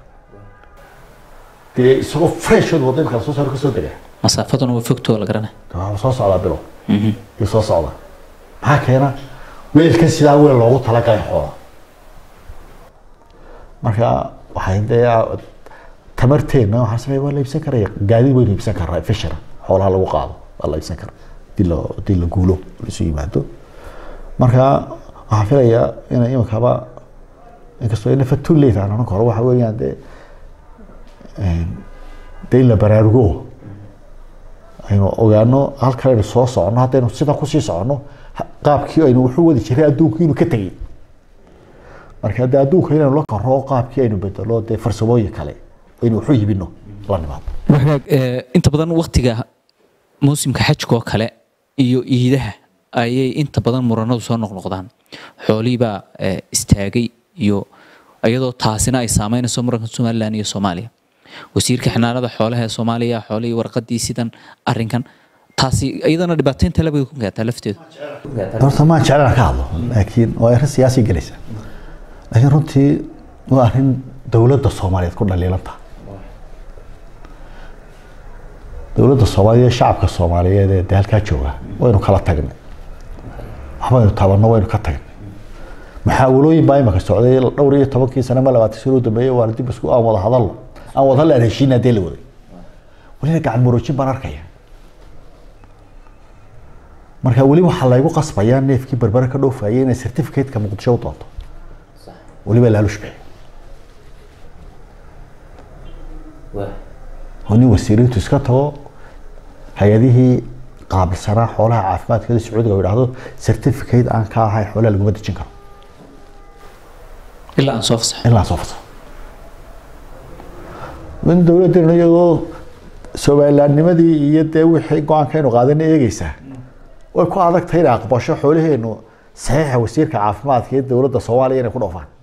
dee isagoo fresh oo waddanka soo saar ka soo degay masaafaduna waa fogtoo la garanay waa soo socda bilo يسوع صعدة هكذا ويل كسيدا ويل لوجو تلاقي حوض مركا وحين تمرتين waxaa sameeyay waa la iibsan karaa gaadiid weyn iibsan karaa fishara xoolaha lagu qaado waa la iibsan karaa dilo dilo guulo isu yimaado marka waxaan filayaa in ay imankaba inkastoo in fatu leeyahay anoo hore waxa weeyaan de een de la baraarugo aynu ogaano halka ay soo socono hadaynu sida ku sii socono qaabkii aynu wuxuu wadi jiray adduunku inuu ka tagay marka hadda adduunka inuu la karo qaabkii aynu bedelo de farsamooyin kale inuu wuxuu yibino la nimaad waxaag inta badan waqtiga muusimka xajka oo kale iyo iidaha ayay inta badan muranadu soo noqnoqdaan xooliba istaagay iyo ayadoo taasina ay saameynayso muranka Soomaaliland iyo Soomaaliya wasiirka xanaanada xoolaha ee Soomaaliya xoolihii warqadii sidan arrinkan taasi ayadana dhibaateynta labada ku gaartay lafteedu horta ma jeclaan ka hadlo laakiin waa arrin siyaasi galaysa laakiin runtii waa arrin dawladda Soomaaliyeed ku dhaliilanta dawladda Soomaaliyeed shacabka Soomaaliyeed ee dalka jooga waynu kala tagnay waxba taabano waynu ka tagnay maxaawilooyin baa imaka socday dhowr iyo toban sano ma labaatan sano dambeeyay waa dib isku aan wada hadal aan wada la heshiina deel waday waliba gacan muroojin baan arkaya marka wali waxa la igu qasbayaan neefkii barbara ka dhoofayay inay certificate-ka Muqdisho u doonto waliba la lushbay waa هوني وسيرته سكتوا هيديه قابل صراحة حولها عافمات كذا سعودي قبل هذا سيرتيفيكيت عن كاهاي حولها اللي قبل تجنكر إلا أن صفص إلا أن صفص من دولة النيو سواء لأن ما دي يدوي حق عن كانوا قاعدين يجيسه ويكون عندك تير عقباشة حوله إنه صحيح وسير كعافمات كذا دولة الصوالي يعني يكون أفان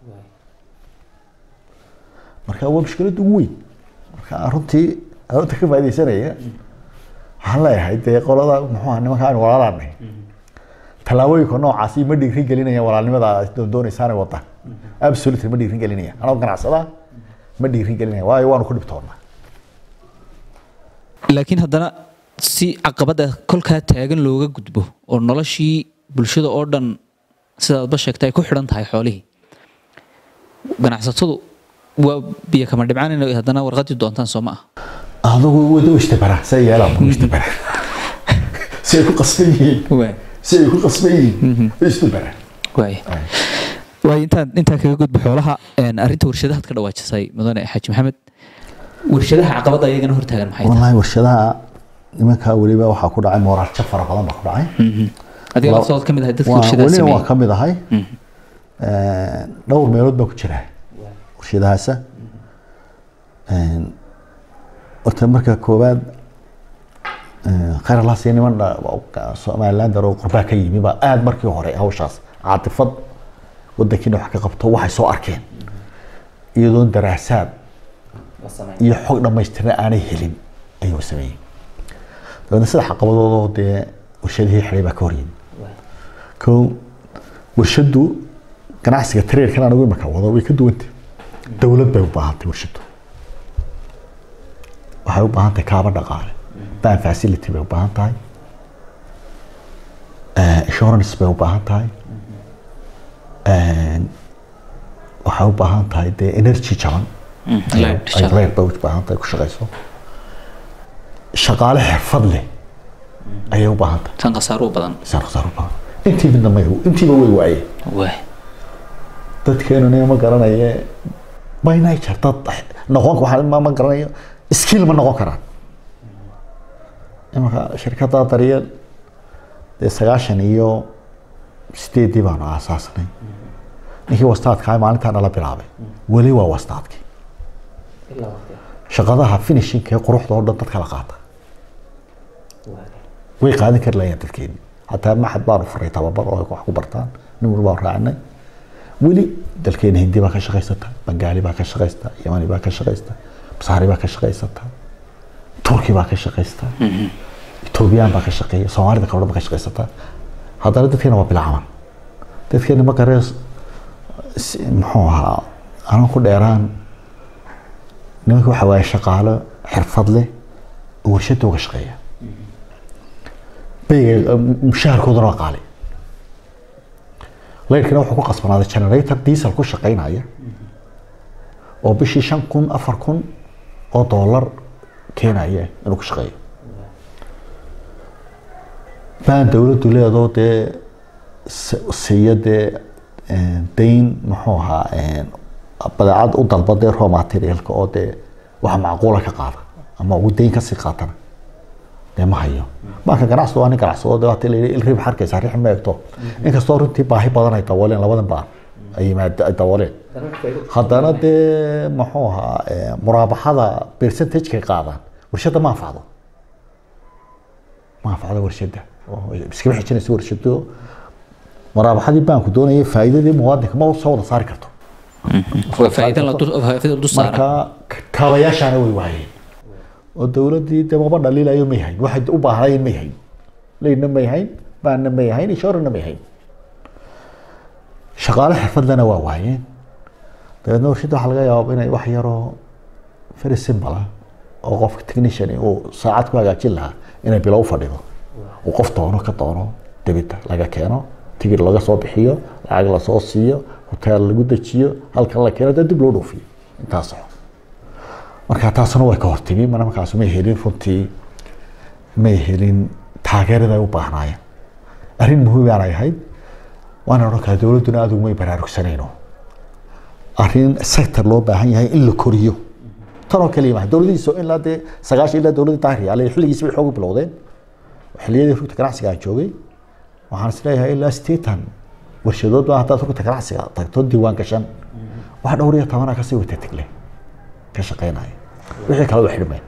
مركب هو مشكلة دوي runtii runtii ka faa'iideysanaya waxaan leeyahay dee qolada muxuu ahaa nimanka aan walaalanay talaabooyinka noocaas ma dhiirin gelinaya walaalnimada doonaysan wada absolutely ma dhiirin gelinaya anoo ganacsada ma dhiirin gelinaya waayo waanu ku dhibtoonaa laakiin haddana si caqabada kolka taagan looga gudbo oo noloshii bulshada oo dhan sidaad ba sheegtay ku xidhan tahay xoolihii ganacsatadu وبيا كمان دبعان إنه هذا أنا ورقتي دونتان سوما هذا هو ده اشتبره سيء لا مو اشتبره سيكون قصبي سيكون قصبي اشتبره واي واي أنت أنت كجود بحولها إن أريد ورشدها تكره واجد سي مدن حاج محمد ورشدها عقبة ضيقة نهر تاجر محيط والله ورشدها لما كأولي بقى وحكون عين مورا شفرة قلم بقول عين هذه الله صوت كم ده هدت ورشدها سمي ولا كم ده هاي نور ميرود بكتشره ورشدهاسه ان قلت marka koobaad khayr Allah siinay man Soomaaliland oo qurba ka yimi ba aad markii hore hawshaas caatifad wadankii wax ka qabto waxay soo arkeen iyadoo daraasaad iyo xog dhamaystiran aanay helin ayuu sameeyay dadna sida xaqabadooda de warshadihii xiriba ka horyin ko warshadu ganacsiga trade kana ugu marka wada way ka duwantay dawlad bay u baahantay warshadu waxay u baahan tahay kaaba dhaqaale baan facility bay u baahan tahay insurance bay u baahan tahay waxay u baahan tahay de energy jaban ay bay u baahan tahay ku shaqeyso shaqaale xirfad leh ayay u baahan tahay tan qasaaro badan san qasaaro badan intii midna ma intiiba way waayeen way dadkeenu ma garanaya baynay jartad noqon waxa ma ma garanayo skill ma noqon karaan imaka shirkadda daryeel de sagaashan iyo sideed baan aasaasnay ninkii wastaadka maalinta la bilaabay wali waa wastaadkii shaqadaha finishing ee quruxda oo dhan dadka la qaata way qaadan kar laayeen dadkeena hatta ma xad baan furay tababar oo wax ku bartaan nin walba raacnay wali dalkeena hindi baa ka shaqeysata bangaali baa ka shaqeysta yamani baa ka shaqeysta basaari baa ka shaqeysata turki baa ka shaqeysta etoobiyaan baa ka shaqeeya soomaalida kale baa ka shaqeysata haddana dadkeena waa bilaaban dadkeena ma garees muxuu ahaa aan ku dheeraan nimanka waxa waaye shaqaale xirfad leh oo warshad uga shaqeeya بيجي مشاهر كودنا قالي لكن هو حقوق قسم هذا جنريتر ديزل كل شقين عيا وبشي شن كون أفر كون أو دولار كين عيا إنه كل شقين فان دولة دولة دوت سيادة دين محوها بدأت أضل بدر هو ماتيريال كأوده وهم معقولة كقاعدة أما ودين كسي قاتنا ده ما هيو ما كان قرص وأنا قرص وده تلي الريب حركة صحيح ما يكتو إنك صار أنت باهي بدنا يطولين لبعض بعض أي ما يطولين خدنا ده محوها مرابحة هذا برسنتج كقاعدة ورشة ما فعله ما فعله ورشة بس كيف حكينا سوى ورشته مرابحة دي بانك دون فائدة دي مواد ما هو صور صار كرتو فائدة لا فائدة دوس marka kaabayaashana way waayeen oo dawladii daba dhaliilayo ma yahay waxay u baahnayeen ma yahay leeyna ma yahay baana ma yahay ishoorna ma yahay shaqaale xirfadlana waa waayeen dadna warshada waxa laga yaabaa inay wax yaro very simple oo qofka technician oo saacad ku hagaajin lahaa inay bilow fadhido oo qof doono ka doono dibita laga keeno tigir laga soo bixiyo lacag la soo siiyo hotel lagu dajiyo halkan la keeno dib loo dhoofiyo intaas marka taasna way ka hortimi mana markaas ma helin runtii ma helin taageerada ay u baahnaayeen arrin muhiim ah ay ahayd waana roka dawladuna aad ugu baraarugsanayno arrin sector loo baahan yahay in la koriyo tan oo kaliya dawladiisu in la de sagaashan ilaa dawladda taariikh ay xilligiisa way xoog bilowdeen xilliyadii rugta ganacsiga aan joogay waxaan isleeyahay ilaa sideetan warshadood baa hadda rugta ganacsiga tagto diiwaan gashan wax dhowr iyo toban ka sii wata tagle ka shaqeynaya wixii kala xidhmay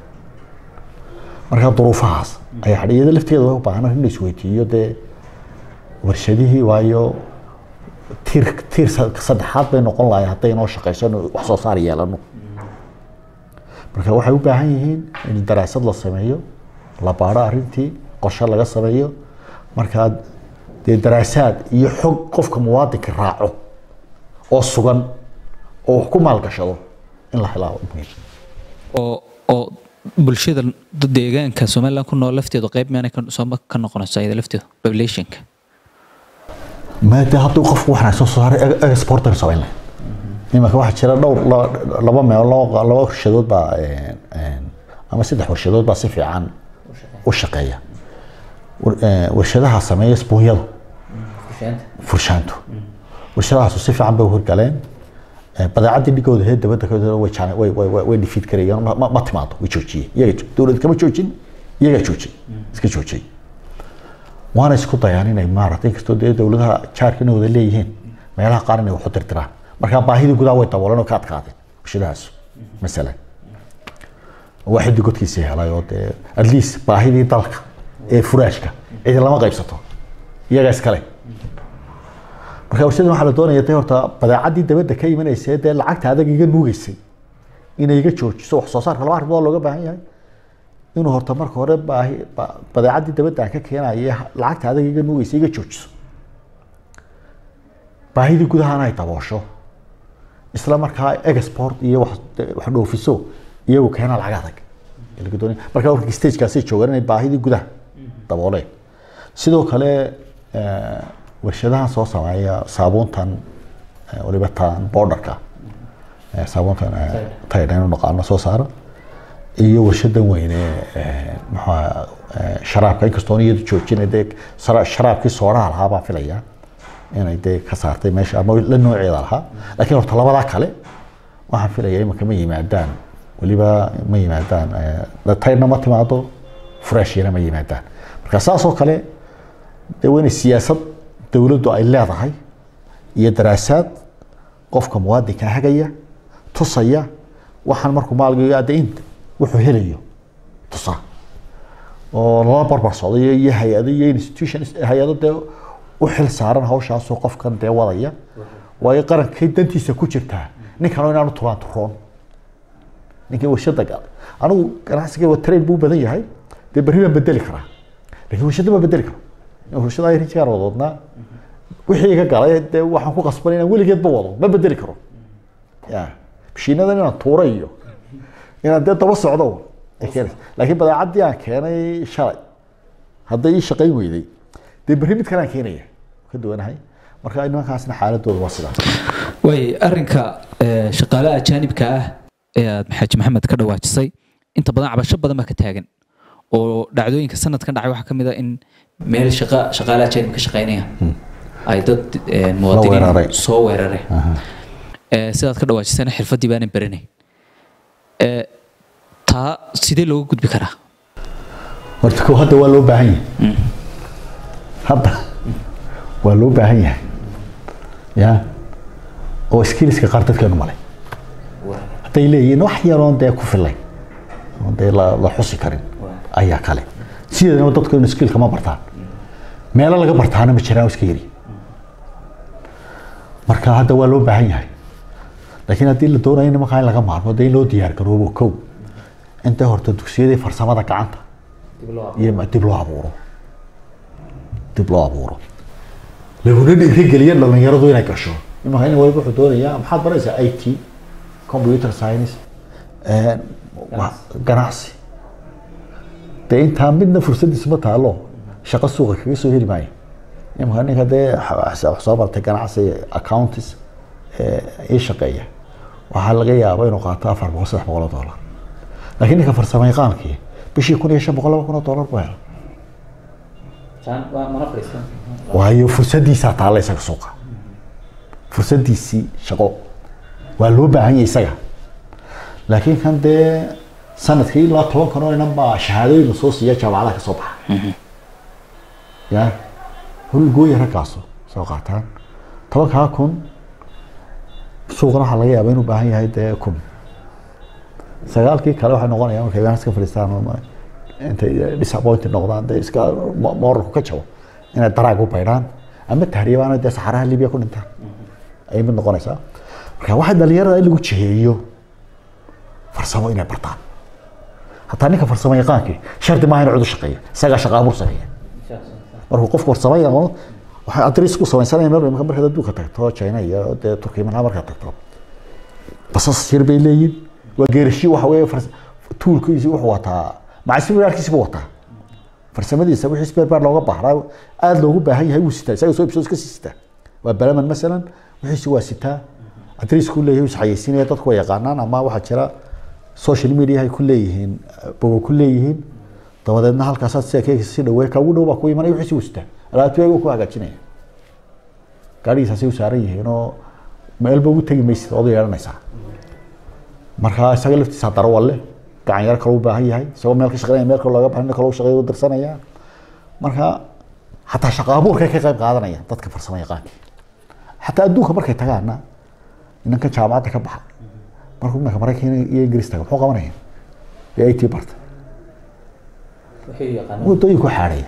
marka duruufahaas ay xadiyada lafteedu way u baahan in la isweydiiyo de warshadihii waayo tir tir saddexaad bay noqon lahayd hadday inoo shaqeyso wax soo saar yeelano marka waxay u baahan yihiin in daraasad la sameeyo la baaro arrintii qorshe laga sameeyo marka de daraasad iyo xog qofka muwaadinka raaco oo sugan oo ku maalgashado in la helo oo oo bulshada deegaanka Soomaaliland ku nool lafteedu qayb ma ka soo ka noqonayso ayada lafteedu populationka ما تهدو قف وحنا صار اكسبورتر سوينا لما كان واحد شرا دور لبا ما لبا لبا ورشدود با اما سدح ورشدود با سفي عن وشقيه ورشدها سميه سبويل فرشانتو ورشدها سفي عن بو هرقلين بدعادي ديكود هي دبدا كده way channel way way way defeat karayaan ma ma timaado way joojiyay iyaga dawladda kama joojin iyaga joojiyay iska joojiyay وانا isku dayaan inay maartay kasto dawladaha jaarkana wada leeyihiin meelaha qaar inay wax u tirtiraan marka baahida gudaha way daboolan oo ka adkaadeen bulshadaas midalan waxa godkiisa helay oo at least baahidii dalka ee furaashka cid lama qaybsato iyaga iskale marka warshada waxa la doonayaa horta badeecadii dawladda ka imanaysa ee lacagta adag iga nuugaysay inay iga joojiso wax soo saarka laba arrimood looga baahan yahay inuu horta marka hore baahi badeecadii dabadda ka keenayay lacagta adag iga nuugaysa iga joojiso baahidii gudaha ay taboosho isla markaa export iyo wax wax dhoofiso iyagu keena lacag adag ilaa doonay marka warka stage kaasi joogan inay baahidii gudaha dabooleen sidoo kale warshadaha soo sameeya saabuuntan waliba taan borderka saabuuntan taydan noqon soo saaro iyo warshadan weyne maxaa sharaabka inkastoo iyadu joojinayday sharaabkii sooraha lahaa baa filaya inay de ka saartay meesha ama la nooceeda lahaa laakiin horta labada kale waxaan filaya in ma yimaadaan waliba ma yimaadaan tayna ma timaado fresh yana ma yimaadaan marka saas oo kale de weyne siyaasad dawladdu ay leedahay iyo daraasad qofka muwaadinka hagaya tusaya waxaan markuu maalgiga adeynta wuxuu helayo tusaa oo la barbar socday iyo hay'ado iyo institutions hay'ado de u xil saaran hawshaas oo qofkan de wadaya way qaranka dantiisa ku jirtaa ninkan inaanu tubaan turoon ninkii warshada gal anigu ganacsiga waa trade buu badan yahay de bari baan bedeli karaa laakiin warshada ma bedeli karo warshada ay rinjiga wadodna wixii iga galay de waxaan ku qasbanay inaan weligeed ba wado ma bedeli karo ya bishiinadan inaan tuurayo inaan dad daba socdo laakiin badeecadii aan keenay shalay hadday ii shaqayn weyday dee berri mid kalaan keenaya ka duwanahay marka nimankaasna xaaladooda waa sidaas way arrinka shaqaalaha ajaanibka ah ee aad Xaaji Maxamed ka dhawaajisay inta badan cabasho badan ma ka taagan oo dhacdooyinka sanadkan dhacay waxa kamid ah in meel shaqa shaqaalaha ajaanibka shaqaynaya ay dad muwaadiniin soo weeraray ee sidaad ka dhawaajisana xirfadii baan baranay ee taa sidee loo gudbi karaa horta ko hadda waa loo baahan yahay hadda waa loo baahan yahay ya oo skillska qaar dadkeenu malay haday leeyihiin wax yaroon dee ku filay oo dee la xusi karin ayaa kale sideedana dadkeenu skillka ma bartaan meelo laga bartaana ma jiraan iska yiri marka hadda waa loo baahan yahay laakiin haddii la doonayo in markaa in laga maarmo dee in loo diyaar garoobo kow inta horta dugsiyada farsamada gacanta iyo dib loo abuuro dib loo abuuro laguna dhiirigeliya dhalinyaradu inay gasho imanka in waliba wuxuu doonayaa maxaad baraysaa I T computer science ganacsi dee intaa midna fursadiisa ma taalo shaqo suuqa kaga soo heli maayo imanka ninka dee soo bartay ganacsi accountants ee shaqeeya waxaa laga yaabaa inuu qaato afar boqol saddex boqol oo dollar laakiin ninka farsamo yaqaankii bishii kun iyo shan boqol laba kun oo dollar buu helaa waayo fursadiisa taala isaga suuqa fursadiisii shaqo waa loo baahan yahay isaga laakiin kan dee sanadkii ilaa toban kun oo inan baa shahaadooyin la soo siiya jaamacadaha ka soo baxa ya hul gooya ragaaso soo qaataan tobankaa kun suuqna waxaa laga yaabaa inuu baahan yahay dee kun sagaalkii kale waxay noqonayaan markay iska fadhiistaan intay disappointed noqdaan dee iska moralku ka jabo inay daraag u baydhaan ama tahriibaan dee saxaraha Liibiya ku dhintaan ay mid noqonaysaa marka waxa dhalinyarada in lagu jiheeyo farsamo inay bartaan hataa ninka farsamo yaqaankii shardi ma aha inuu shaqeeyo isaga shaqo abuur sameeyo markuu qofku farsamo yaqaan waxa adres ku samaysanaya mar marka marka dadku ka tagto China iyo dee Turkiga marka tagto basas sir bay leeyihiin waa geerishi waxa weeye toolkiisa wuxuu wataa macsuulkiisa buu wataa farsamadiisa wixii spare part looga baahnaa aad loogu baahan yahay uu sitaa isaga soo ibsoo iska sitaa waa balaman midalan wixii waa sitaa adres ku leeyahay saxaysiinaya dadku way yaqaanaan ama waxa jira social media ay ku leeyihiin bogo ku leeyihiin dabadeedna halkaas aad si si dhaweey ka ugu dhow ba ku imanay wixii uu sitaa alaabtooyga ku hagaajinaya gaarigiisa si uu saaran yahay oo meel buu tagi meesha oo yeelanaysa marka isaga laftiisa daro walle gacan yar kale u baahan yahay soo meel ka shaqeynaya meel kale looga baahan kale u shaqeeyo dirsanaya marka hatta shaqo abuurka ka qayb qaadanaya dadka farsamo yaqaan hatta adduunka markay tagaana inanka jaamacadda ka baxa markuu marka Mareykanka iyo Ingiriiska wuxuu qabanaya I T barta wixii yaqaan uu tooy ku xaaraya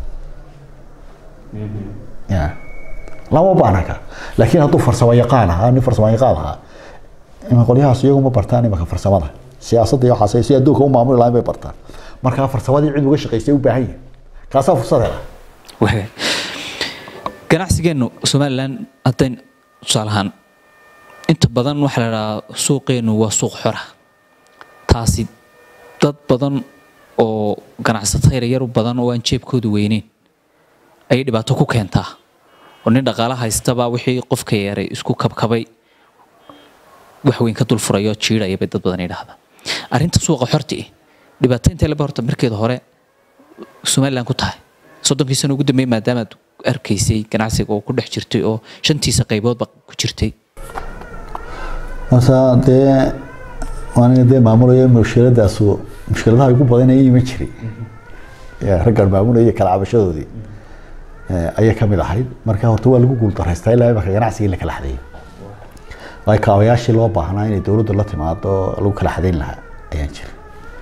ya lama baanaka laakiin hadduu farsamo yaqaan ahaa nin farsamo yaqaan ahaa ima qoliyahaas iyagu ma bartaan ima farsamada siyaasadda iyo waxaas ay adduunka u maamuli lahayn bay bartaan marka farsamadii cid uga shaqeysay u baahan yahay kaasa fursad hela waxa ganacsigeenu Soomaaliland hadan tusaalahan inta badan waxa la yiraahdaa suuqeenu waa suuq xor ah taasi dad badan oo ganacsatada yar u badan oo aan jeebkoodu weyneyn ay dhibaato ku keentaa oo nin dhaqaalaha haystaba wixii qofka yaray isku kabkabay wax weyn ka dul furayo jiiraya bay dad badan yiraahdaa arinta suuqa xorta ah dhibaato inta la barto markeeda hore Soomaaliland ku tahay soddonkii sano ugu dambeeyay maadaama arkaysay ganacsiga oo ku dhex jirtay oo shantiisa qayboodba ku jirtay asa dee waan dee maamulaya mushkiladaas oo mushkiladaha ugu badan ay ma jiray ya ragga maamulaya kala cabashadoodii ayaa kamid ahayd marka horta waa lagu guul daraystay ilaa marka ganacsiga la kala xadeeyay way kaawayaashii loo baahnaa inay dawladdu la timaado lagu kala xadeyn lahaa ayaan jiray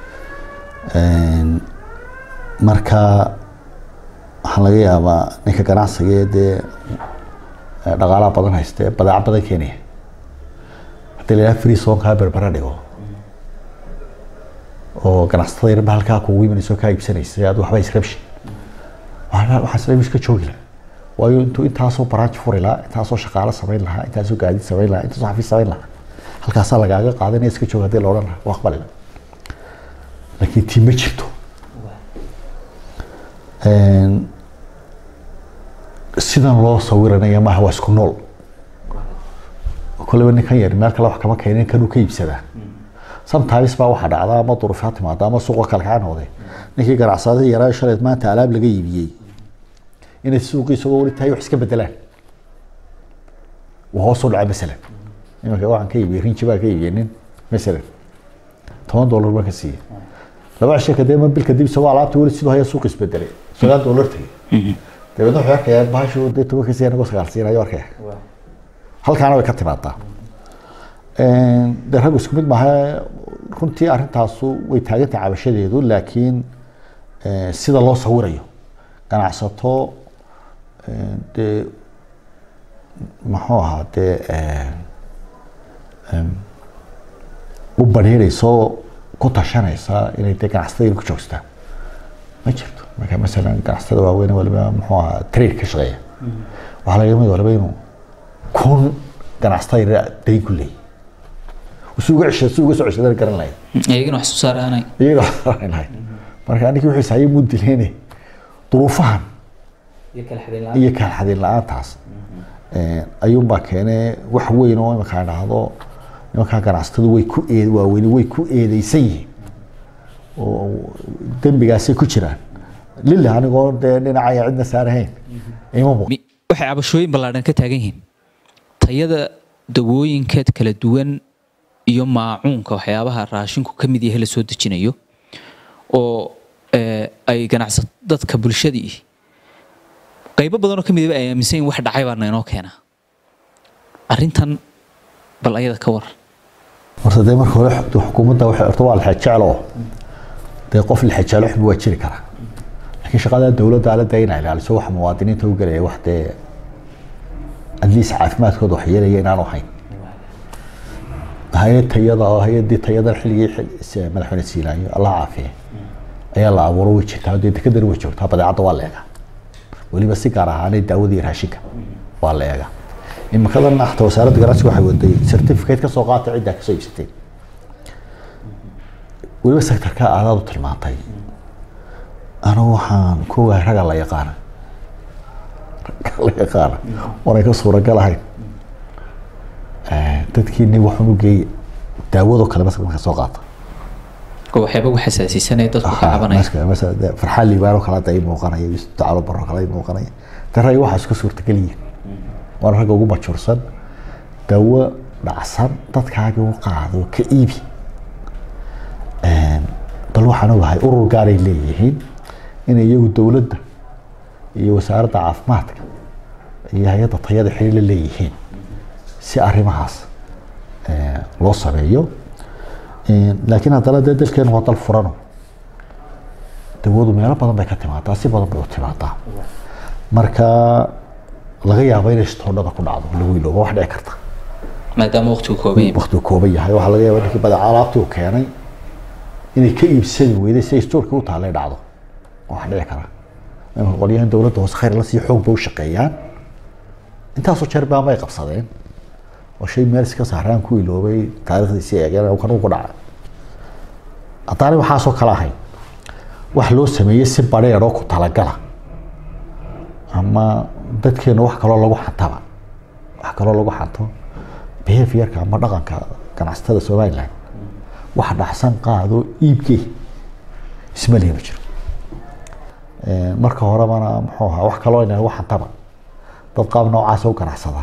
marka waxaa laga yaabaa ninka ganacsiga dee dhaqaalaha badan haystee badeeco badan keenaya haddii la yidhaha free soonkaa berbera dhigo oo ganacsatada yar halkaa kugu imanayso kaa iibsanaysa aad waxba isrebshin waxaa isrebsh ka joogi lahaa waayo intuu intaasoo branch furi lahaa intaasoo shaqaale samayn lahaa intaasoo gaadiid samayn lahaa intaasoo xafiis samayn lahaa halkaasaa lagaaga qaadanaya iska jooga haddii la odhan lahaa waa aqbali lahaa laakiin tii ma jirto sidan loo sawiranayo maaha waa isku nool koleba ninkan yar meel kale wax kama keenin kan uu ka iibsadaa sometimes baa waxa dhacda ama duruufaad timaada ama suuqa kale ka noqday ninkii ganacsatada yaraa shalay maanta alaab laga iibiyey inay suuqiisa ugu wari wax iska bedelaan waa hoos u dhacay mesela imanka waxaan ka iibiyey rinji baa ka iibiyey nin mesela toban dollar baa ka siiyey laba shirka deema bilka dib soo alaabta wali sidoo haya suuq isbedelay sagaal dollar tagay dabeedna wuxuu arkaya baashu dee toban ka siiyay anagu sagaal siinayo arkaya halkaana way ka timaadaa dee rag isku mid maaha runtii arrintaasu way taagantahay cabashadeedu laakiin sida loo sawirayo ganacsato dee muxuu ahaa dee u bareerayso ku tashanaysa inay dee ganacsatada ku joogstaan ma jirto marka masalan ganacsatada waaweyn waliba muxuu ahaa trade ka shaqeeya waxaa laga mid waliba inuu kun ganacsatada dayn ku leeyahay usuuga cishada suuga soo cishada garan lahayd iyagana wax soo saaraanay iyaga wax soo saaraanay marka anigi wuxuu saayay mudileene duruufahan iyo kala xadin la'aan iyo kala xadin la'aantaas ee ayuun baa keenay wax weyn oo imka dhacdo nimanka ganacsatada way ku eed waaweyn way ku eedeysan yihiin oo dambigaas ku jiraan lillahi anigoo dhinacaya cidna saarahayn ima waxay cabashooyin ballaaran ka taagan yihiin tayada dawooyinka kala duwan iyo maacuunka waxyaabaha raashinku ka mid yahay la soo dejinayo oo ay ganacsatada dadka bulshadii qaybo badan oo ka mid ah ay aaminsan wax dhacay baa inoo keena arrintan bal ayada ka war horta dee marka hore xukuumadda waxay orto waa la xajeclo dee qof la xajeclo xub waa jiri kara laakiin shaqada dawladda la dayna ilaaliso wax muwaadiniinta u galay wax dee adliis caafimaadkooda wax yeelaya inaan ahayn hay'ad tayada oo hay'adii tayada xilligii madaxweyne Siilaayo Allah caafiye ayaa la abuuray way jirtaa dee dekadar way joogtaa badeecada waa leega waliba si gaar ah aanay daawadii raashinka waa leega imikadan naxta wasaaradda ganacsiga waxay waday certificate ka soo qaatay cidda ka soo iibsatay waliba sektorka aadaad u tilmaantay ana waxaan ku waa raga la yaqaan la yaqaan waana ka suuragal ahayn dadkiina waxaan u geeyay daawado kale marka soo qaata oo waxba wax xasaasiisan ay dadku ka cabanayaan مثلا فرحان لي بارو kala day muuqanaya isticmaalo baro kala muuqanaya taray waxa isku suurtagal yihiin war rag ugu majursan dawo dhacsan dadkaaga u qaado ka iibi een bal waxaan ogahay urur gaar ay leeyihiin in iyagu dawladda iyo wasaaradda caafimaadka iyo hay'adda tayada xiriir leeyihiin si arrimahaas ee loo sameeyo laakiin hadana dadkeenu waa dal furano dawadu meelo badan bay ka timaadaa si badan bay u timaadaa marka laga yaabo inay stoodada ku dhacdo lagu iloobo wax dhici karta maadaama waqtigu kooban yahay waqtigu kooban yahay waxa laga yaabaa in badeecada alaabtii uu keenay inay ka iibsan weyday si stoorka u taalay dhacdo wax dhici kara in qoliyahan dawladda hoos khayr la sii xoog buu shaqeeyaan intaas oo jeer baa may qabsadeen oo shay meel iska saaraan ku iloobay taariikhdiisa eegana kan uu ku dhacay hadana waxa soo kala ahay wax loo sameeyay si bareer oo ku talagala ama dadkeena wax kale lagu xantaba wax kale lagu xanto behaviorka ama dhaqanka ganacsatada Soomaaliland wax dhaxsan qaado iibkii isma leeyahay jiro ee marka hore bana muxuu ahaa wax kale oo inay wax xantaba dad qaab noocaas oo ganacsada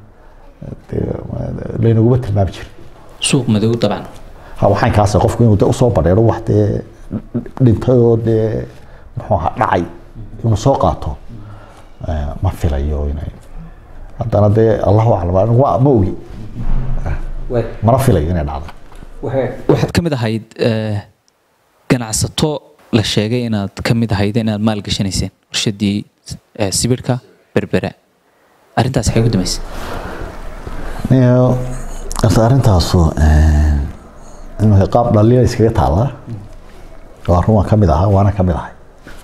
leena ugu tilmaam jir suuq madow taban ha waxaan ka soo qofku inuu soo badheero wax dee dhintay oo dee muxuu ahaa dhacay inuu soo qaato ma filayo inay hadana dee Allahu a'lam waa ma ogi ma filayo inay dhacdo waxaad ka mid ahayd ganacsato la sheegay inaad ka mid ahayd inaad maal gashanayseen warshadii sibirka berbera arrintaas xiguu dhameysay iyo arrintaas ee inuu qaab dhalinyaro iskaga taala oo ruuxa kamid ah waana kamid ah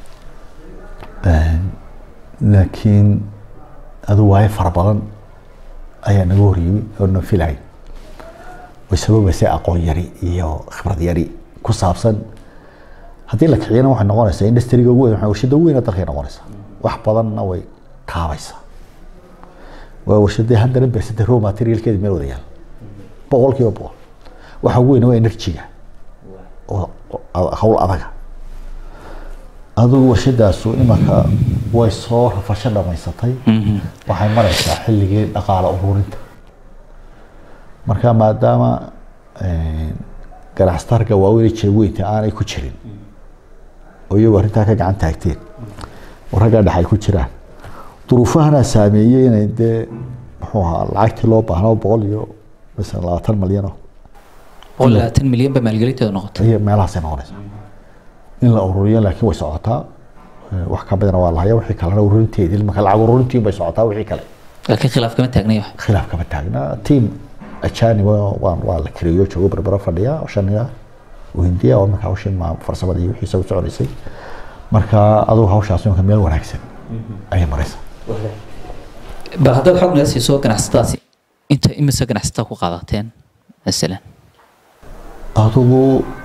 ee laakiin adu way farabadan ayaa nagu horiyay oo noo filay way sababay aqoon yari iyo khibrad yari ku saabsan haddii la kiciyana waxay noqonaysaa industry-ga ugu weyn warshada ugu weyn ee dalka noqonaysaa wax badanna way kaabaysaa waa warshadii haddana beersatay raw materialkeeda meel wada yaal boqolkiiba boqol waxa ugu weyn waa energy-ga oo hawl adaga adigu warshadaasu imanka way soo rafasho dhamaysatay waxay maraysaa xilligii dhaqaale ururinta marka maadaama ganacsatarka waaweyn jeeweynta aanay ku jirin oo iyagu arrintaa ka gacan taagteen oo ragga dhex ay ku jiraan duruufahana saameeyey inay dee muxuu ahaa lacagtii loo baahnaa boqol iyo masalan labaatan malyan oo boqol labaatan milyan ba maalgelinteedu noqotay iyo meelahaasay noqonaysaa in la ururiyo laakiin way socotaa wax ka badan waa la hayaa wixii kalena ururinteedii marka lacag ururintii bay socotaa wixii kale laakiin khilaaf kama taagnaa khilaaf kama taagnaa team ajani waa waa la kiriyo joogo barbara fadhiya oo shaniga oo hindiya oo markaa hawshin ma farsamada iyo wixii soo soconaysay marka adigu hawshaas marka meel wanaagsan ayay maraysaa bal haddaad xog naga siiso ganacsatadaasi inta imise ganacsatada ku qaadateen masalan adigu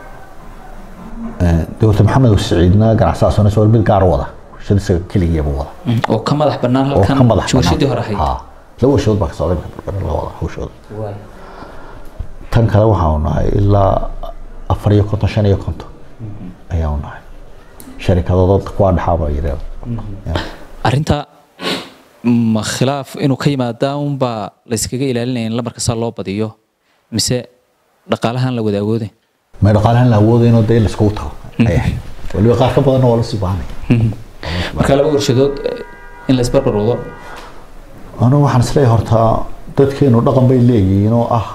dowladda maxamed saciidna ganacsadaasuna soo mid gaar wada shaqada isaga kaliya buu wada oo ka madax bannaan halkan warshadii hore ahayd ha laba warshadood baa ka socday la wada hawshooda tan kale waxaan nahay ilaa afar iyo konton shan iyo konton ayaan nahay sharikadooda kuwa dhaxaba yiraahdo arrinta ma khilaaf inuu ka yimaado un baa la iskaga ilaalinayeen la marka saa loo badiyo mise dhaqaalahan la wada awoodeen ma dhaqaalahan la awoodeen oo dee la isku tago ayahay waliba qaar ka badan oo la sii baahnay marka laba warshadood in la isbarbar wado ana waxaan isleeyahay horta dadkeenu dhaqan bay leeyihiin oo ah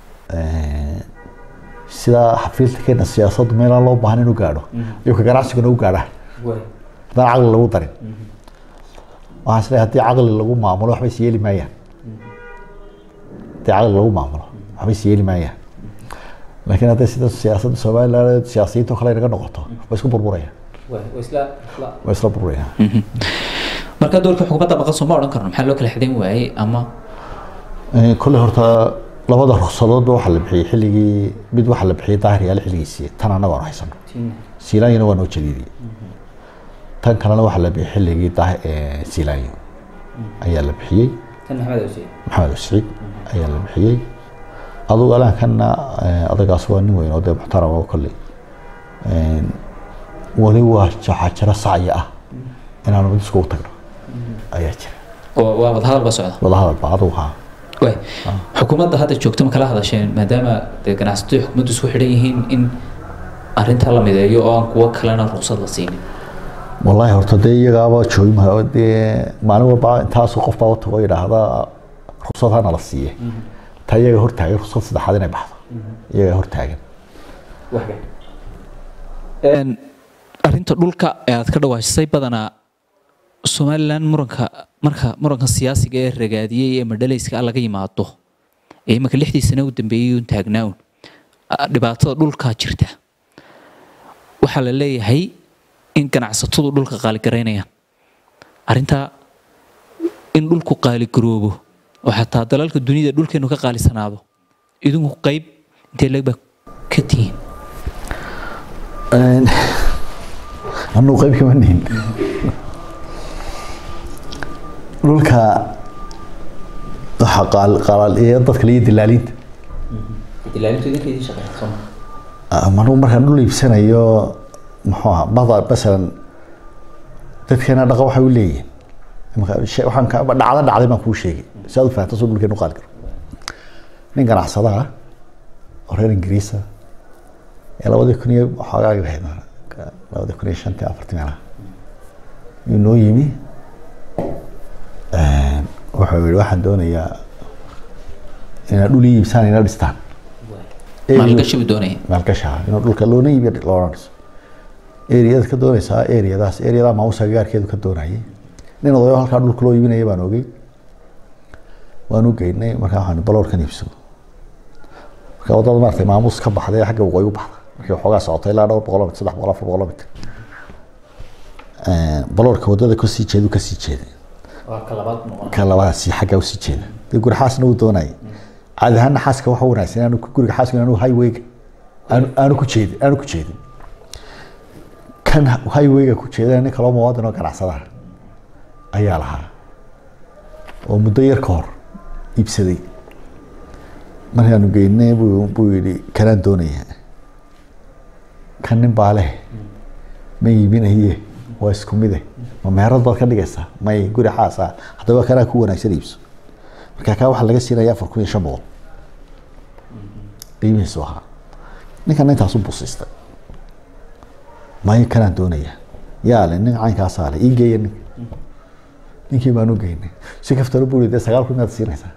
sida xafiilkeena siyaasadda meelaha loo baahan inuu gaadho iyo ka ganacsiga uu gaadhaa hadaan caqli lagu darin waxaan isleeyahay haddii caqli lagu maamulo waxbay is yeeli maayaan haddii caqli lagu maamulo waxbay is yeeli maayaan laakiin hadday sida siyaasadda Soomaaliland siyaasiyiinta kale inaga noqoto way isku burburayaan way isla burburayaan marka doorka xukuumadda maqan soo ma oran karno maxaa loo kala xidhan waayay ama kulli horta labada ruqsadood waxa la bixiyay xilligii mid waxa la bixiyay daahiriyaal xilligiisii tan anaga oo haysano siilaayna waa noo jadiidiyay tan kalena waxa la bixiyay xilligii daah ee siilaay ayaa la bixiyay tan maxamed Hussein maxamed Hussein ayaa la bixiyay adoo alaan kana adagaas waa nin weyn oo dee muxtaram oo kulli een wali waa jaxajara saaya ah inaan mid isku tagno ayaa jira oo waa wada hadal ba socda wada hadal ba adoo ha way xukuumadda hadda joogto ma kala hadasheen maadaama ganacsatada xukuumaddu isku xidhan yihiin in arrinta la mideeyo oo aan kuwa kalena ruqsad la siinin wallahi horta dee iyagaaba joogma dee maalin walba intaas qof baa u tago yiraahda ruqsadana la siiyay tayaga hortaagan ruqsad saddexaad inay baxdo iyaga hortaagan een arrinta dhulka ee aad ka dhawaashay badanaa Somaliland muranka marka muranka siyaasiga ee ragaadiyay ee madhalayska laga yimaado ee marka lixdii sano u dambeeyay uu taagnaa dhibaatada dhulka jirta waxa la leeyahay in ganacsatadu dhulka qaali gareynayaan arrinta in dhulku qaali garoobo oo xataa dalalka dunida dhulkeenu ka qaalisanaado idinku qayb intee leeg ba ka tihiin een anu qayb kama nihin dhulka waxa qaal qaal ee dadka leeyahay dilaalinta dilaalintu idinka idin shaqeysan ama marka dhul iibsanayo muxuu ahaa badal basalan dadkeena dhaqa waxa uu leeyahay marka waxaan ka dhacda dhacday baan kuu sheegay si aad u fahanto soo dhulkeenu qaal garo nin ganacsada ah oo reer Ingiriis ah ee labada kun iyo waxaa ga ahayd labada kun iyo shan iyo afartan meelaha inuu yimi ee waxa uu waxaan doonayaa inaan dhul iibsan inaan dhistaan maalgashi buu doonaya maalgasha inuu dhulka loo iibiyo Lawrence area ka doonaysa area-daas area-da ma uu sagaarkeedu ka doonayay nin odayo halka dhulka loo iibinayay baan ogay waan u geynay marka waxaan baloorkan iibsado marka wadada maartay maamuus ka baxday xagga waqooyi u baxday markii xogaa socotay ilaa dhowr boqol saddex boqol afar boqol mitir ee baloorka wadada ku sii jeedo ka sii jeeday waa ka labaad noqon ka labaad si xagga u sii jeeda dib guri xaasna uu doonay caadi ahaan xaaska waxa wanaagsan inuu guriga xaaska inuu highway aanu aanu ku jeedin aanu ku jeedin kan highway-ga ku jeedana nin kale oo muwaadin oo ganacsada ayaa lahaa oo muddo yar ka hor iibsaday markaanu geynay buu buu yidhi kanaan doonaya kan nin baa leh ma iibinaye waa isku mide ma meherad baad ka dhigaysaa may guri xaasa haddaba kanaa ku wanaagsan iibso marka kaa waxaa laga siinayaa afar kun iyo shan boqol qiimihiisu ahaa ninkan intaas u busiistay may kanaan doonaya yaa le nin caynkaasaa le ii geeya nin ninkii baan u geynay si kaftalo buu yidhi sagaal kun miyaad siinaysaa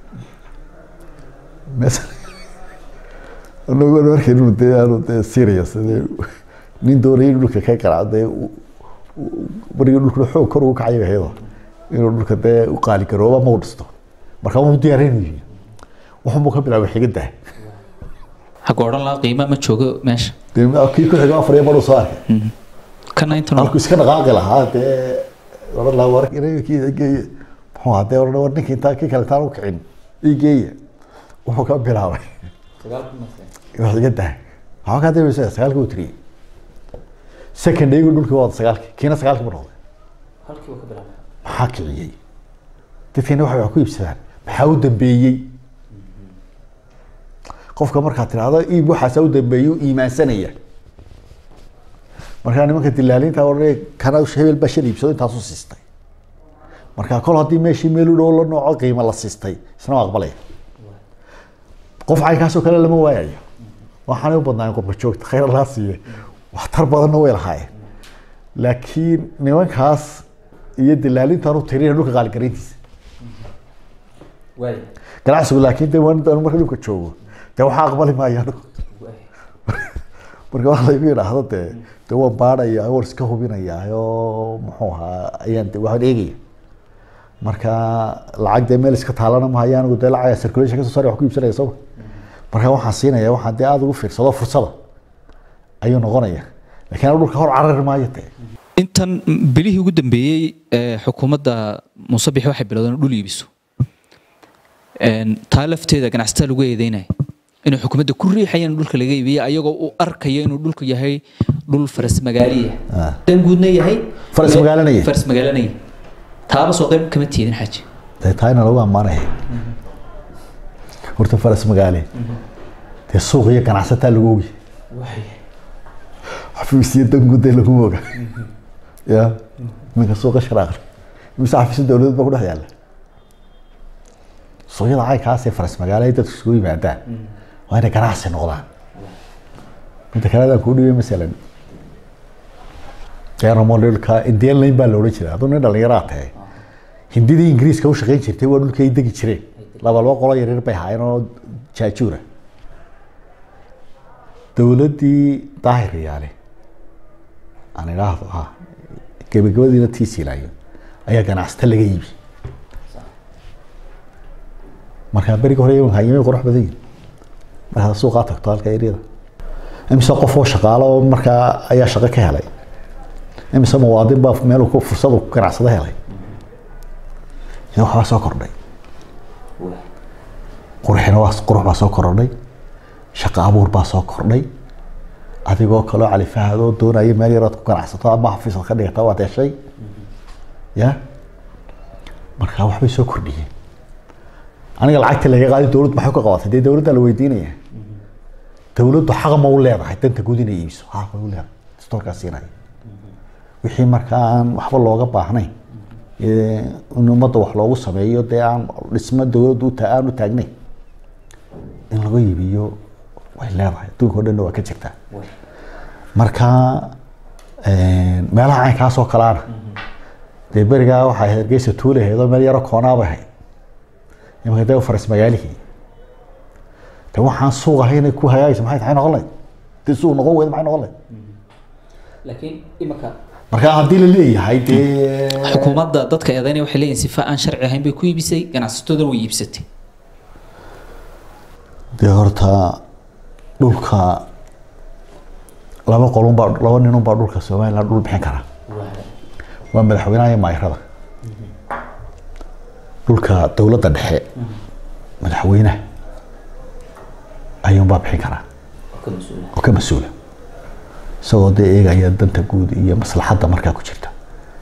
anagoo markaynu dee aanu dee serious nin doonaya inuu dhulka ka garaaco dee markii dhulkuna xoog kor ugu kacayo hayado inuu dhulka dee u qaali garooba ma u dhisto marka wuu diyaarinayo wuxuu ka bilaabay xigada xagga odhan lahaa qiimo ma joogo meesha kii ku xigo afar iyo badh soo arkay kana intan halku iska dhaqaaqi lahaa dee odhan lahaa war kii geeye muxuu hadee odhan war ninkii intaa kii kale taan u kicin ii geeya wuxuu ka bilaabay xigada waxaa ka dambaysa sagaalka uu tiriyey second day dhulkii waa sagaalkii kiina sagaalkii ma noqday halkii uu ka bilaabay maxaa kiciyey dadkeena waxay wax ku iibsadaan maxaa u dambeeyey qofka markaad tiraahdo iib waxaasa u dambeeyo iimaansanaya markaa nimanka dilaalinta odhanaya kana hebel baa shan iibsado intaas u siistay markaa kol haddii meeshii meel u dhow la nooco qiimo la siistay isna waa aqbalaya qof caynkaasoo kale lama waayayo waxaanay u badnaayen qofka joogta khayr laa siiye waxtar badanna way lahaayeen laakiin nimankaas iyo dilaalintan u tirina dhulka qaaligarayntiisa ganacsigu laakiin de waan marka dhulka joogo dee waxaa aqbali maayaan marka waxa laygu yidhaahdo dee dee waan baadhaya war iska hubinayaa oo muxuu ahaa ayaan de waxaan eegaya marka lacag dee meel iska taalana mahayo anigu dee lacag circulation kasoo saari wax ku iibsanaya soo marka waxaan siinaya waxaan dee aada ugu fiirsado fursada ayuu noqonaya laakiin anigu dhulka hor carari maayo dee intan bilihii ugu dambeeyey xukuumadda Muuse Bixi waxay bilowdeen dhul iibiso taa lafteeda ganacsatada lagu eedeynaya inuu xukuumadda ku riixayaan dhulka laga iibiyo ayagoo uu arkayo inuu dhulku yahay dhul faras magaaliya dan guudna yahay faras magaalanaya faras magaalanaya taaba soo qayb kama tiidin xaji dee taayna lagu ammaanaya horta faras magaale dee suuq iyo ganacsataa lagu ogi xafiisyo dan guud lagu oga ya minka suuqa sharaaqr mise xafiisyo dowladeed baa ku dhex yaalla suuqyada caynkaas ee faras magaale ay dadku isugu yimaadaan waa inay ganacsi noqdaan midda kale adaan kuu dhibay masalan deeromolilka indian lane baa la odhan jiray hadduu nin dhalinyaraa tahay hindidii ingiriiska u shaqayn jirtay waa dhulkii ay degi jireen laba laba qolo yaryar bay ahaayeen oo jaajuura dowladdii daahir yaale aan idhaahdo ha gebagabadiina tiisiilaayo ayaa ganacsata laga iibi markaa beriga hore imanka yimay qurux badan yihin markaad suuqaa tagto halka eryada imise qof oo shaqaalo oo markaa ayaa shaqo ka helay imise muwaadin baa meel fursad ku ganacsado helay ina waxbaa soo kordhay qurxina waa qurux baa soo kordhay shaqo abuur baa soo kordhay adigoo kaloo cali fahad oo doonaya meel yaraad ku ganacsato ama xafiisad ka dhigata waad heshay ya markaa waxbay soo kordhiyeen aniga lacagta laga qaadi dowladdu maxay ka qabatay dee dowladda la weydiinaya dowladdu xaq ma u leedahay danta guud inay iibso xaq ma u leedahay dastuurkaa siinaya wixii markaa aan waxba looga baahnayn in ummadda wax loogu sameeyo dee aan dhismo dowladdu aan u taagnayn in laga iibiyo way leedahay adduunka oo dhanna waa ka jirtaa marka meelaha caynkaasoo kaleana dee berigaa waxay Hargeysa tuulaheed oo meel yaro koonaaba ahayd imanka dee faras magaalihii dee waxaan suuq ahayn ku hagaagaysa maxay tahay noqon lahayd dee suuq noqon weyda maxay noqon lahayd laakiin imanka marka haddii la leeyahay dee xukuumadda dadka eedaynaya waxay leeyihiin sifa aan sharci ahayn bay ku iibisay ganacsatadooda way iibsatay dee horta dhulka laba qolun baa laba nin un baa dhulka Soomaaliland dhul bixin kara waa madaxweynaha iyo maayrada dhulka dowladda dhexe madaxweynaha ayuun baa bixin karaa oo ka mas-uula isagoo dee eegaya danta guud iyo maslaxadda markaa ku jirta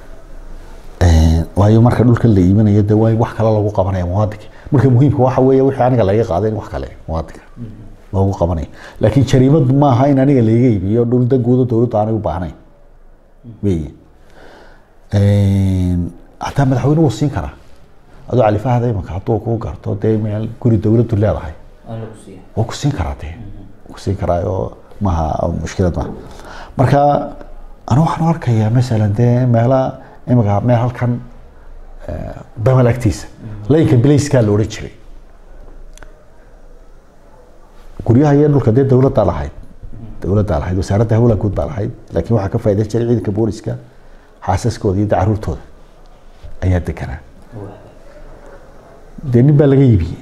waayo marka dhulka la iibinayo dee waa wax kale lagu qabanaya muwaadinka marka muhiimka waxa weeye wixii aniga laga qaaday wax kale muwaadinka lagu qabanaya laakiin jariimadu ma aha in aniga laga iibiyo dhul dan guud oo dawladda aanay u baahnayn weeye hataa madaxweynuhu wuu siin karaa adoo cali fahad imanka hadduu kuu garto dee meel guri dawladdu leedahay wuu ku siin karaa dee ku siin karaa oo maaha mushkilad maaha marka anigu waxaan arkayaa masalan dee meela imanka meel halkan damal agtiisa laynka bilayskaa la odhan jiray guryaha iyo dhulka dee dawladdaa lahayd dawladdaa lahayd wasaaradda hawlaha guud baa lahayd laakiin waxaa ka faa'iidan jiray ciidanka booliska xaasaskooda iyo caruurtooda ayaa deganaa dee nin baa laga iibiyey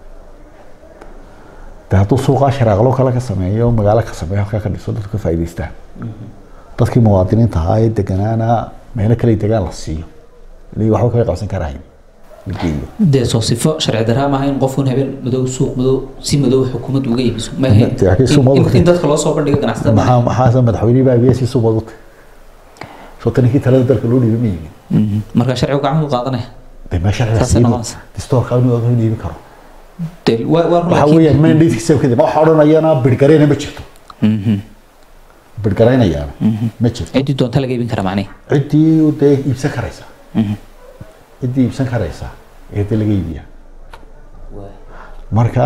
de hadduu suuqaa sharaaqlo kale ka sameeyo magaalo ka sameeyo halkaa ka dhiso dadku ka faa'iidaystaan dadkii muwaadiniinta ahaa ee deganaana meelo kale degaan la siiyo ilaa waxba kaga qabsan karahayn dee soo sifo sharci daraa maaha in qofun habeen madow suuq madow si madow xukuumad uga iibiso ma ahayn in dadka loo soo bandhigo ganacsatada maxaa maxaa madaxweyne baa iibiyay si suuq u tahay soo tanikii talada dalka loo dhiibay ma yihiin marka sharcigu gacan u qaadanaya dee ma sharciga distoorka inuu oga dhiibi karo dee waa waa waxa weeyaan mandatekiisa kadib waxa odhanayana bidhgareyna ma jirto bidhgareynayaana ma jirto ciddii doonta laga iibin kara macnihi ciddii dee iibsan karaysa ciddii iibsan karaysa ee dee laga iibiyaa marka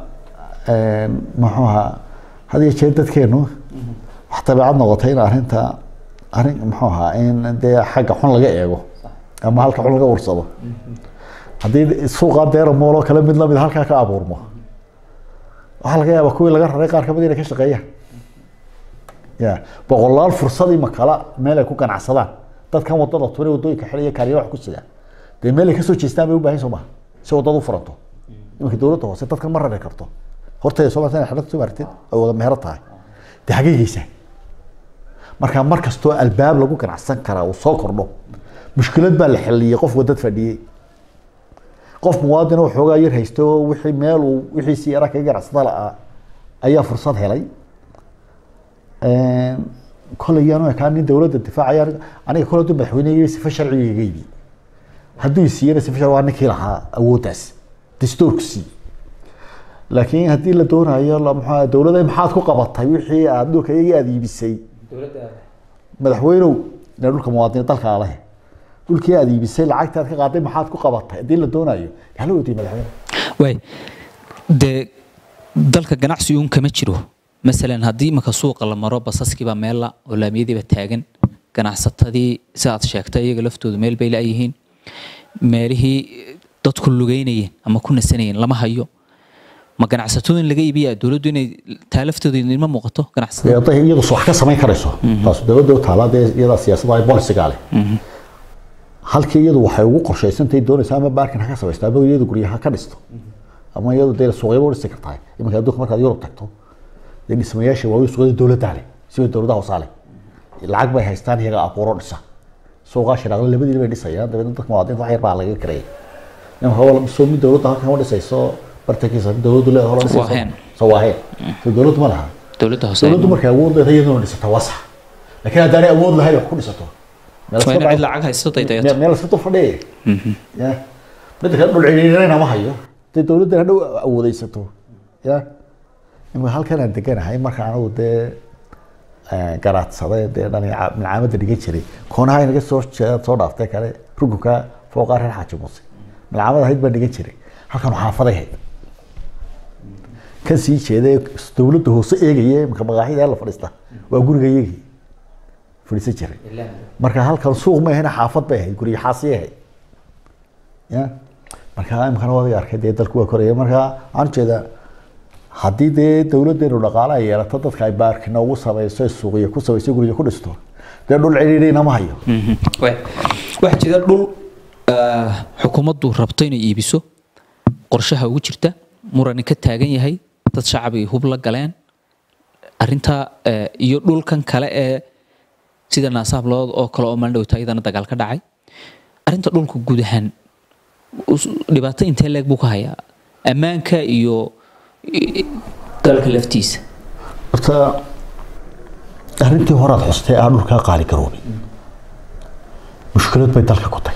muxuu ahaa had iyo jeer dadkeenu wax dabeecad noqotay in arrinta arrin muxuu ahaa in dee xagga xun laga eego ama halka xun laga warsado haddii suuqa deera moolo kale mid lamid halkaa ka abuurmo waxaa laga yaabaa kuwii laga raray qaar kamid inay ka shaqeeyaan ya boqolaal fursad ima kala meel ay ku ganacsadaan dadkan wadada tuure wadooyinka xiliya kaariyo wax ku sidaa dee meel ay kasoo jeestaan bay u baahan soo maha si wadada u furanto imanka dawladda hoose dadkan ma rari karto horteeda soo martay xidhad soo martid ay wada meher tahay dee xageegaysaa marka mar kastoo albaab lagu ganacsan karaa uu soo kordho mushkilad baa la xaliyay qof wadad fadhiyey qof muwaadin oo xoogaa yar haysto wixii meel uu wixii si yara kaga ganacsada la'aa ayaa fursad helay kolay yaanu kaan nin dawladda difaacaya aniga kolay dad madaxweynaha sifa sharciga iga iibi hadduu siiyana sifa sharci waa ninkii lahaa awooddaas dastuurkiisii laakiin haddii la doonayo maxaa dawladda maxaad ku qabatay wixii aad dhulka iyaga aad iibisay madaxweynow inaa dhulka muwaadiniin dalka leh dhulkii aad iibisay lacagtaad ka qaaday maxaad ku qabatay haddii la doonayo hala wadiy madaxweyne way dee dalka ganacsi uun kama jiro masalan haddii imaka suuqa la maro basaskiibaa meella oo laamiyadiiba taagan ganacsatadii sidaad sheegtay iyaga laftoodu meel bay la'yihiin meelihii dadku lugeynayeen ama ku nasanayeen lama hayo ma ganacsatooyin laga iibiyaa dawladdu inay taa laftooda idinma muuqato ganacsatada iyadu wax ka samayn karayso taas dawladda u taala dee iyada siyaasadda ay bolisiga leh halkii iyadu waxay ugu qorshaysantahay doonaysaa ama baarkan ha ka samaysto ama iyadu guryaha ka dhisto ama iyadu dee suuqyada u dhisi kartaa imanka adduunka markaad Yurub tagto dee dhismayaasha waa suuqyada dawladda leh sida dawladda hoose leh lacag bay haystaan iyaga abuuro dhisa suuqa shiraaqa labadii bay dhisayaan dabeedna dadka muwaadiniinta wax yar baa laga kareeyay in hawl soo mid dawladda halkan u dhisayso bartakiisa dawladdu leedahay holan waaheen soo waaheen soo dawladdu ma laha dawladda hoose dawladdu markay awood leedahay iyadoo dhisata wasa laakiin haddii ay awood lahayn wax ku dhisato meel cid lacag haysto daydayato meel iska fadhiye ya mid ka dhul ciriirina ma hayo dee dawladda hadhow awoodaysato ya ima halkan aan deganahay marka anagu dee garaadsaday dee dhalinyacamada dhigan jiray koonaha inaga soo soo dhaaftay kale rugunka fooqa reer xaaji muuse malcamada ahayd baan dhigan jiray halkan xaafaday ahayd kan sii jeeday dawladda hoose eegaya marka maqaaxida la fadhiista waa guriga iyagii fadhiisan jiray marka halkan suuq ma ahayna xaafad bay ahayd guriga xaasiye ahayd ya marka imkana waa arkay dee dalku waa koraya marka aan jeeda haddii dee dawladdeenu dhaqaale ay yeelato dadka ay baarkina ugu samayso suuqiya ku samayso guriga ku dhisto dee dhul ciriirina ma hayo waxaa jira dhul xukuumaddu rabto inay iibiso qorshaha ugu jirta muran ka taagan yahay dad shacbi hub la galeen arinta iyo dhulkan kale ee sida naasaab loo oo kale oo maalin dhowta iyadana dagaal ka dhacay arinta dhulku guud ahaan dhibaato intee leeg buu ka hayaa ammaanka iyo dalka laftiisa horta arrintii horaad xustay aan dhulkaa qaali garoobay mushkilad bay dalka ku tahay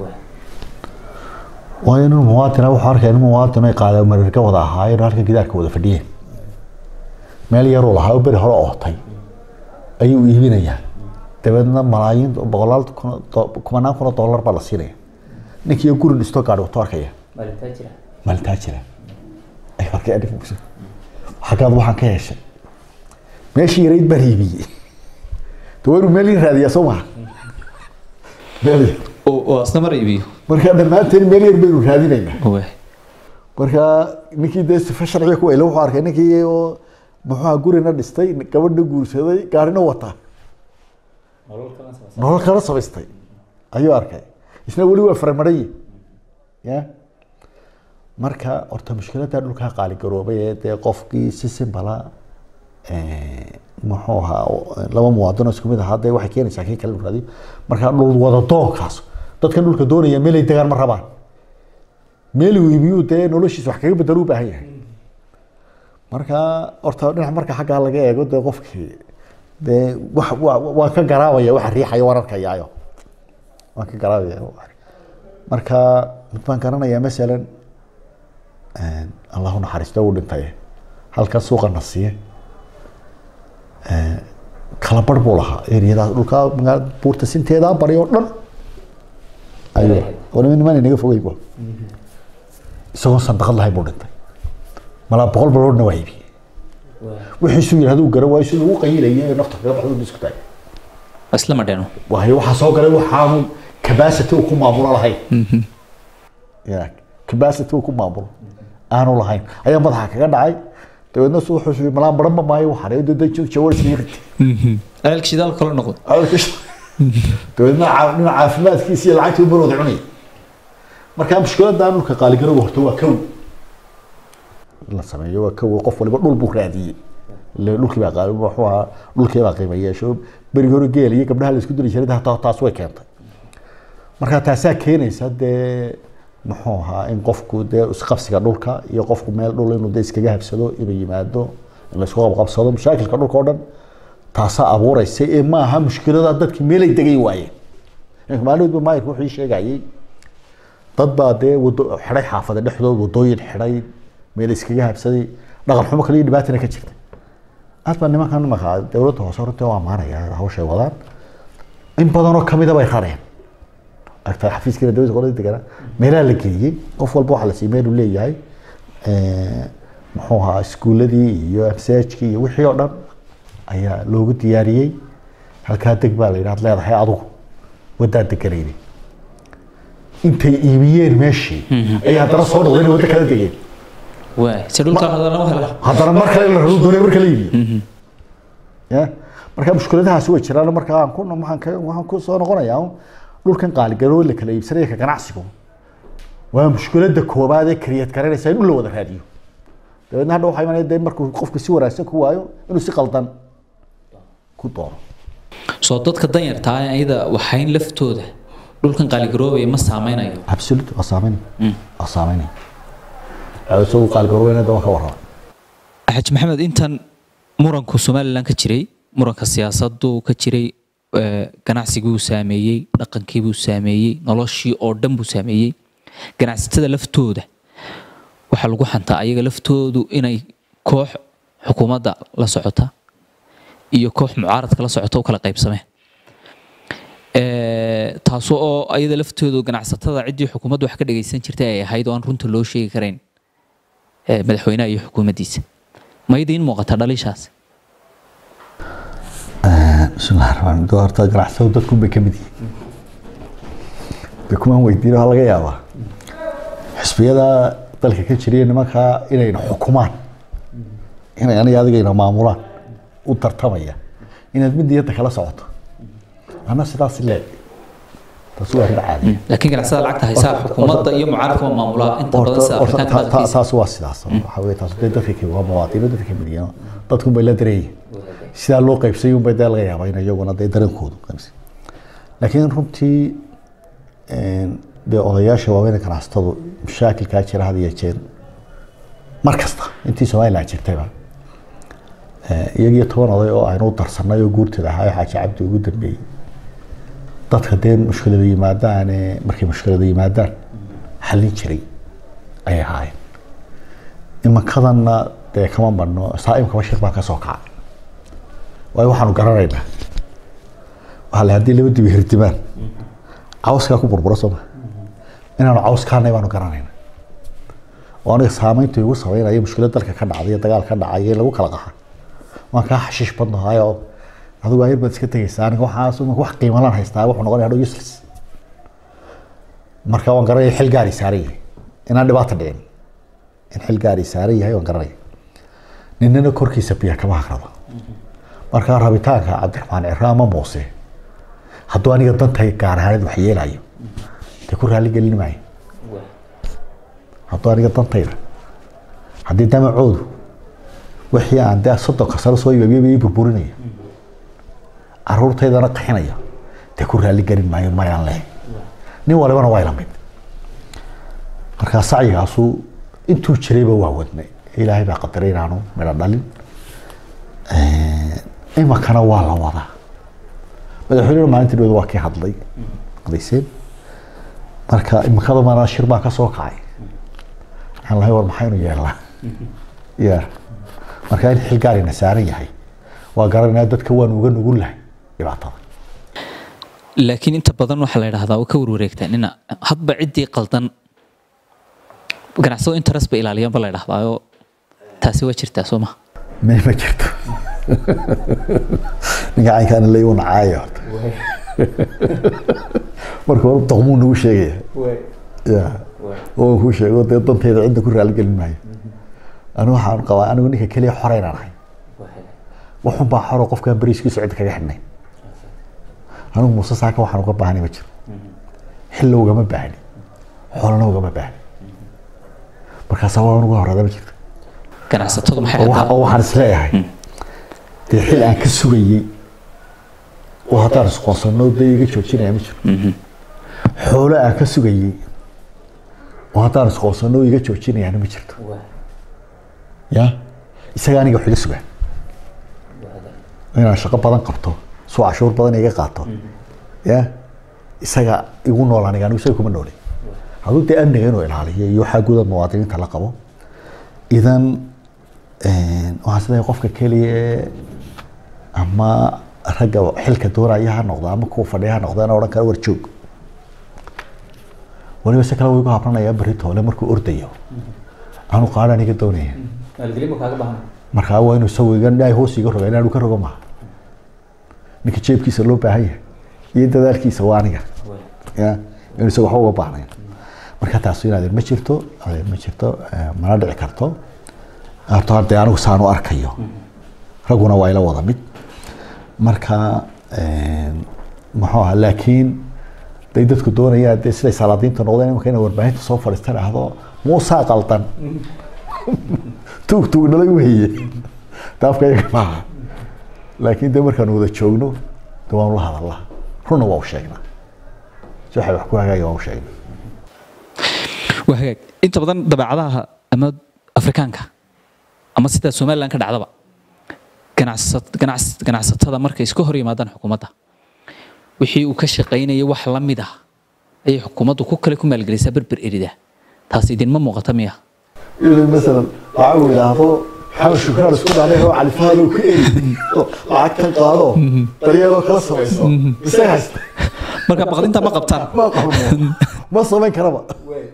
waayo inuu muwaadina wuxuu arkay inuu muwaadin ay qaadeen mararka wada ahaayeen halka gidaarka wada fadhiyeen meel yar oo lahaa bari hore ootay ayuu iibinayaa dabeedna malaayiin boqolaal kumanaan kun oo dollar baa la siinaya ninkii guri dhisto gaadhi wato arkaya maalintaa jira maalintaa jira ay arkay adif muuse xagaad waxaan ka yeeshay meeshii yarayd baan iibiyey dawaynu meel yar raadiyaa soo maha meel yar oo asna mar iibiyo marka dhammaanteen meel yar baynu raadinaynaa marka ninkii dee sifa sharciga ku weyla wuxuu arkay ninkii oo muxuu gurina dhistay gabadha guursaday gaarina wata nolol kala samaystay ayuu arkay isna weli waa faramaray ya marka horta mushkiladda dhulka qaali garoobay ee dee qofkii si simbala ee muxuu ahaa laba muwaadin isku mid ah dee waxay keenaysaa kii kale raadiyo marka dhul wada doonkaas dadkan dhulka doonaya meel ay degaan ma rabaan meel uu iibiyo dee noloshiisa wax kaga bedelo u baahan yahay marka horta dhinac marka xagga laga eego dee qofkii dee wax waa ka garaabaya waxa riixaya wararkayaayo waa ka garaabaya marka mid baan garanayaa masalan allahu naxariisto uu dhintay halkan suuqa nasiye kala bar buu lahaa eriyada dhulka buurta sinteeda bari oo dhan ayo wala min man inaga fogay buu isagoo sandaqad lahay buu dhintay mala boqol baloodna waa iibiyey wixii suu yiraahdo gara waa isuu ugu qayilayay nafta kaga baxdo isku taay asla ma dhano waxa waxa soo galay waxaanu capacity ku maamulo lahayn yaa capacity ku maamulo aanu lahayn ayaa madaxa kaga dhacay dabeedna suu wuxuu malaan baran ma maayo waxa ay dad jawar siirti alka shidaal kala noqdo alka dabeedna caafimad caafimaadkiisa iyo lacagtii uu barooday cunay marka mushkiladda dhulka qaali garoobay horta waa kow la sameeyo waa kow qof waliba dhul buu raadiyay dhulkii baa qaali wuxuu ahaa dhulkii baa qiimeeyay soo bariga hore geel iyo gabdhaha la isku diri jiray taa taas way keentay marka taasaa keenaysa dee muxuu ahaa in qofku dee isqabsiga dhulka iyo qofku meel dhul inuu dee iskaga habsado inuu yimaado in la isku qabsado mashaakilka dhulka oo dhan taasaa abuuraysa ee ma aha mushkilada dadkii meel ay degay waayeen maalmoodba maayirku wuxuu sheegayay dad baa dee wado xidhay xaafada dhexdood wadooyin xidhay meel iskaga habsaday dhaqan xumo kale iyo dhibaatana ka jirtay aad baa nimankan markaa dowladda hoose runtii waa maanaya hawshay wadaan in badan oo kamid ah bay rareen agta xafiiskana dowladda qoladii degana meelaha la geeyey qof walba waxa la siiyay meel uu leeyahay muxuu ahaa iskuuladii iyo msajkii iyo wixii oo dhan ayaa loogu diyaariyey halkaa deg baa la yidhaha leedahay adigu waddaa deganayni intay iibiyeen meeshii ay haddana soo noqdeen wadda kala degeen waay si dhulka hadana ma hela haddana mar kale la rabo doonay mar kale iibiyo ya marka mushkiladahaasi way jiraan marka aan ku waxaan ka waxaan ku soo noqonayaa dhulkan qaali garoo la kala iibsanaya ka ganacsigu waa mushkiladda koobaad ee create garanaysa in la wada raadiyo dabeedna hadda waxay imanayaan markuu qofku si wanaagsan ku waayo inuu si qaldan ku doono soo dadka danyarta ah ayada waxayn laftooda dhulkan qaali garoobay ma saameynayo absolute waa saameynay waa saameynay soo qaali garoobay dad ka warrama xaj maxamed intan muranku Soomaaliland ka jiray muranka siyaasaddu ka jiray ganacsigu saameeyay dhaqankii buu saameeyay noloshii oo dhan buu saameeyay ganacsatada laftooda waxa lagu xantaa ayaga laftoodu inay koox xukuumadda la socota iyo koox mucaaradka la socota oo kala qaybsameen ee taasoo oo ayada laftoodu ganacsatada cidii xukuumaddu wax ka dhageysan jirtay ay ahayd oo aan runta loo sheegi kareyn ee madaxweynaha iyo xukuumaddiisa ma idin muuqata dhalishaas bismillaahi raxmaani raxiim horta ganacsatada dadku bay ka mid yihiin bikumaan weydiin waxa laga yaabaa xisbiyada dalka ka jiriya nimanka inay xukumaan inay aniga adigayna maamulaan u tartamaya inaad mid niyadda kala socoto ana sidaas leeg taas waa caadi laakiin ganacsatada lacagta haysa xukuumadda iyo mucaaradka waa maamulaa inta badan saarka taas waa sidaas waxa weeye taas dadka kii waa muwaadiniin dadka midiyana dadku bay la dareeyay sida loo qaybsay un bay dal laga yaabaa in iyaguna day darankoodu qaybsay laakiin runtii een de odayaasha waaweyn ganacsatadu mashaakilka jira had iyo jeer markasta intii Soomaaliland jirtayba iyagii toban oday oo aynu darsanay oo guurtida ahaa xaaji cabdi ugu dambeeyay dadka deen mushkilada yimaadaan markay mushkilada yimaadaan xallin jiray ay ahaayeen imankadana dee kama marno saaimka bashir baa ka soo kacay waayo waxaanu garanaynaa waxaa la haddii laba dibi hirdimaan cawskaa ku burbura sooma inaanu cawskaanay baanu garanaynaa oo aniga saamaynta igu sameynaya mushkilad dalka ka dhacday dagaal ka dhacay in lagu kala qaxa waan kaa xashiish badnahay oo adigu ayar baad iska tegaysaa aniga waxaas wax qiimo laan haystaa wuxuu noqonaya hadhow useless marka waan garanaya xil gaari saaran yahay inaan dhibaato dhicin in xil gaari saaran yahay waan garanaya ninna korkiisa biya kama hakrado marka rabitaanka cabdiraxmaan cira ama muuse hadduu aniga dantay gaar ahaaneed wax yeelayo dee ku raali gelin maayo hadduu aniga dantayda haddii damacoodu wixii aan dee soddonka sano soo iibabiyaba ii burburinaya caruurtaydana qaxinaya dee ku raali gelin maayo mayaan leh nin walibana waa ila mid markaa sacyigaasu intuu jirayba waa wadnay ilaahay baa qadaray inaanu midho dhalin imakana waa la wadaa madaxweynuhu maalintii dhawada waa kii hadlay qadayseen marka imakada maana shir baa ka soo kacay waxaan lahay war maxaynu yeelnaa ya marka in xil gaarina saaran yahay waa garanaa dadka waan uga nugul lahay dhibaatada laakiin inta badan waxa la yiraahdaa oo ka warwareegtaa nina hadba cidii qaldan ganacsiga interest ba ilaaliyan bal la yiraahdaa taasi waa jirtaa Soomaa ma ma jirto ninka ay kan leeyo nacaayo marka uu taqmuun uu sheegay ya oo uu sheego dad danteeda cidda ku raali gelin maayo anu waxaan qabaa anigu ninka kaliya xoreynanahay waxun baa xoro qofka bariiskiisa cid kaga xidhnay anigu muuse saaka waxaan uga baahnay ma jiro xillo ugama baahni xoolana ugama baahni marka sabab ugu horada ma jirto ganacsatada maxay oo waxaan isleeyahay dee xil aan ka sugayay oo haddaan isqoonsano dee iga joojinaya ma jiro xoolo aan ka sugayay oo haddaan isqoonsano iga joojinayana ma jirto ya isaga aniga wax iga sugaa inaan shaqo badan qabto soo cashuur badan iga qaato ya isaga igu nool aniga anigu isaga kuma noolay hadduu dee amniga inuu ilaaliyo iyo waxaa guud muwaadiniinta la qabo idan waxaan sidaa qofka keliya ama ragga xilka doonaya ha noqdo ama kuwa fadhiya ha noqdo inaan odhan karo war joog waliba si kale wuu igu habranaya berri toole markuu ordayo aanu qaadhan iga doonaya markaa waa inuu isagu iga dhaay hoos iga roga inaanu ka rogo maha ninka jeebkiisa loo baahan yahay iyo dadaalkiisa waa aniga ya inuu isagu waxba uga baahnayn marka taas inaad ma jirto ma jirto mana dhici karto horta hadee anigu saan u arkayo raguna waa ila wada mid marka muxuu ahaa laakiin day dadku doonayaan dee siday salaadiinta noqdeen imanka inay warbaahinta soo fadhiistaan ahdo muusaa qaldan tuug tuug nala weeye taafka iyaga maaha laakiin dee markaan wada joogno dee waanu la hadalnaa runna waa u sheegnaa si waxay wax ku hagaagaya waan u sheegnaa waa hagaag inta badan dabeecadaha ama afrikaanka ama sida Soomaaliland ka dhacdaba ganacsat ganacs ganacsatada markay isku hor yimaadaan xukuumadda wixii uu ka shaqeynayay wax la mid ah ay xukuumaddu ku kale ku maalgelisay berber erida taas idin ma muuqata miya إذا مثلا عاود هذا حاول شكرا سكون عليه وعلى فهذا وكيل وعكن قالوا طريقه كلا سويسو بس هست marka baqdinta ma qabtaan ما قبل ما صومين كربا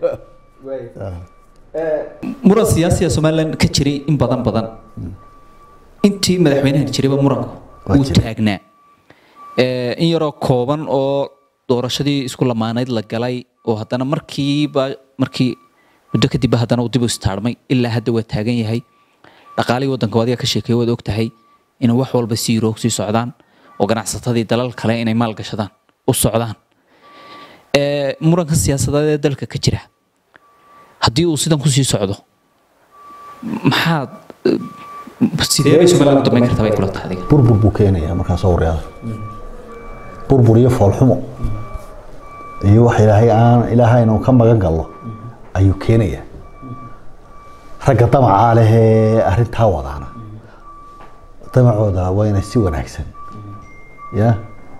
muran siyaasiga Soomaaliland ka jiray in badan badan intii madaxweynaha jiray muranku uu taagnaa ee in yaro kooban oo doorashadii isku lamaanayd la galay oo haddana markiiba markii muddo kadib haddana uu dib u istaarmay ilaa hadda waa taagan yahay dhaqaalii wadanka wadiga ka sheekay wada og tahay in wax walba si roog si socdaan oo ganacsatadii dalal kale inay maal gashadaan u socdaan ee muranka siyaasadeed ee dalka ka jira haddii uu sidan ku sii socdo maxaa sidee bay Soomaaliland u damayn kartaa bay kula tahay burbur buu keenayaa markaas oo riyaad burbur iyo foolxumo iyo wax ilaahay aan ilaahay inuu ka magan galo ayuu keenayaa ragga damaca leh arintaa wadaana damacooda waa inay si wanaagsan ya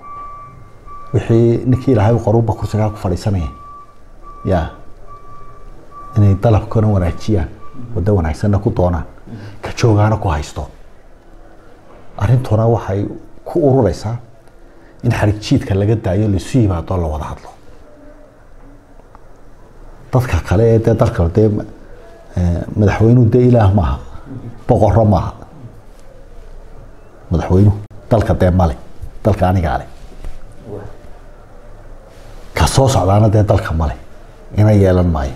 wixii ninkii ilaahay qaruuba ku sagaa ku fadhiisanaya ya inay dalabkana wanaajiyaan wada wanaagsanna ku doonaan ka joogaana ku haysto arrintuna waxay ku ururaysaa in xarig jiidka laga daayo la sii yimaado la wada hadlo dadka kale ee dalka de madaxweynuhu de ilaah maaha boqorro maaha madaxweynuhu dalka dee male dalka aniga ale ka soo socdaana dee dalka male ina yeelan maayo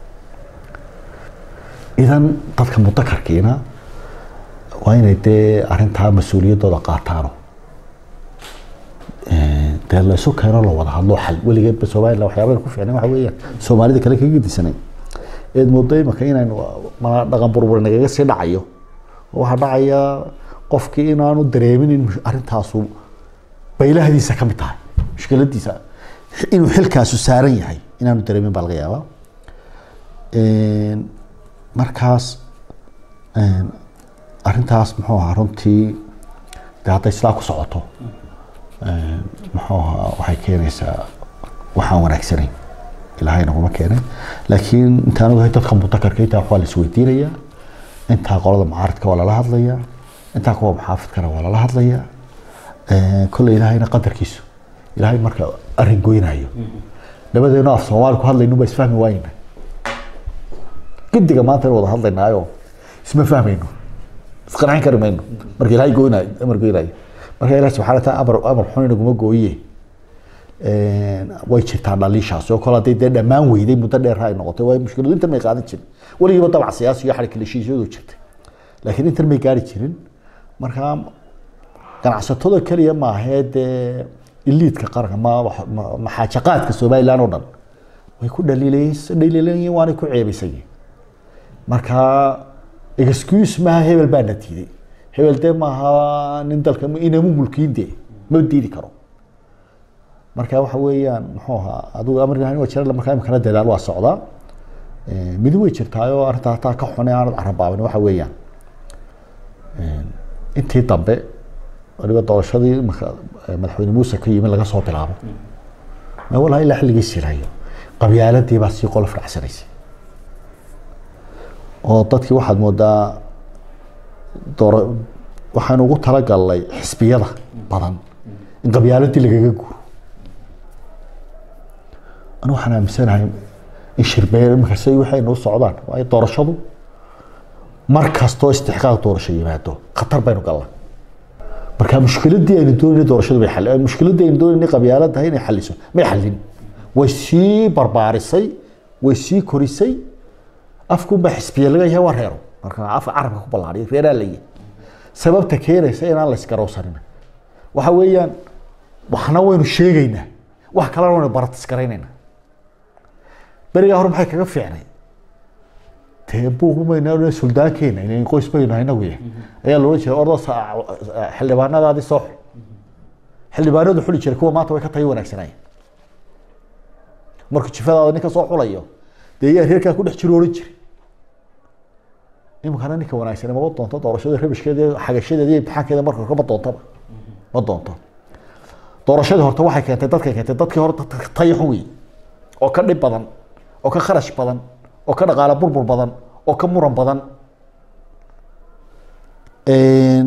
idan dadka mutakarkiina waa inay dee arrintaa mas-uuliyaddooda qaataano dee la isu keeno la wada hadlo xal weligeedba Soomaaliland waxyaabaha ku fiicnaa waxa weeyaan Soomaalida kale kaga gedisanay eed mooday marka inaan ma dhaqan burbur nagaga sii dhacayo waxa dhacaya qofkii inaanu dareemin in arrintaasu baylahdiisa ka mid tahay mushkiladiisa inuu xilkaasu saaran yahay inaanu dareemin baa laga yaabaa een markaas een arrintaas muxuu ahaa runtii hadday sidaa ku socoto muxuu ahaa waxay keenaysaa waxaan wanaagsanayn ilaahay naguma keenay laakiin intaan ogahay dadka mutakarka intaa waxaa la isweydiinayaa intaa qolada mucaaradka waa lala hadlayaa intaa kuwa muxaafidkana waa lala hadlayaa kolley ilaahayna qadarkiisu ilaahay marka arrin goynayo nabadeena af Soomaali ku hadlayno ba isfahmi waayna guddiga maanta wada hadlaynaayo isma fahmayno isqancin karmayno marka ilaahay goynayo amar goynayo marka ilaahay subxaanahu wa ta'aala amar amar xun inaguma gooyee een way jirtaa dhaliishaas oo kala dee dhamaan weyday muddo dheer ay noqotay way mushkiladu inta may qaadan jirin waligiiba dabca siyaasi iyo xarig kalishiisoodu jirtay laakiin inta may gaari jirin marka ganacsatada kaliya ma ahayd iliidka qaranka ma maxaajaqaadka Soomaaliland oo dhan way ku dhaliilayeen dhaliilayeen waana ku ceebisay marka excuse ma hebel baa natiiday hebel de ma nin dalka inuu mulkiinde ma diidi karo marka waxa weeyaan muxuu ahaa adigu amarkan waa jira markaa imkana dadaal waa socdaa ee mid way jirtaayo arrinta taa ka xunay aan arabaaban waxa weeyaan ee intii dambe waliba doorashadii madaxweyne Muuse ka yimid laga soo bilaabo ma walahi la xilligii sirayo qabyaaladii baa si qolof raacsanaysay oo dadkii waxaad moodaa door waxaan ugu talagalay xisbiyada badan in qabyaaladii lagaga guuro أنا وحنا مسنا الشربية مكسي وحين وصعدان وأي طرشدو مركز تو استحقاق طرشة يماتو خطر بينه قلا بركة مشكلة دي إن دون طرشدو بيحل المشكلة دي إن دون قبيلات هاي يحلسوا ما يحلين ويسي بربارسي ويسي كوريسي أفكم بحسبية لقى هي ورهيرو بركة عف عرب كوب العريض فينا ليه سبب تكير سينا الله سكروسرنا وحويان وحنا وين الشيء جينا وحكلنا وين برت سكريننا bariga hore maxay kaga fiicnay teebuhu ma inaa suldaan keenay inay qoys bayna inagu yahay ayaa loo jeeday ordo xildhibaanadaadi soo xildhibaanadu xuli jiray kuwa maanta way ka tayo wanaagsanay markuu jifadaada ninka soo xulayo deeyaa reerka ku dhex jiro oran jiray imkana ninka wanaagsan ma doonto doorashada rabishkeeda xagashadeeda iyo imtixaankeeda markuu ka doonto ma doonto doorashada horta waxay keentay dadka keentay dadkii hore tayo xun weey oo ka dhib badan oo ka kharash badan oo ka dhaqaale burbur badan oo ka muran badan een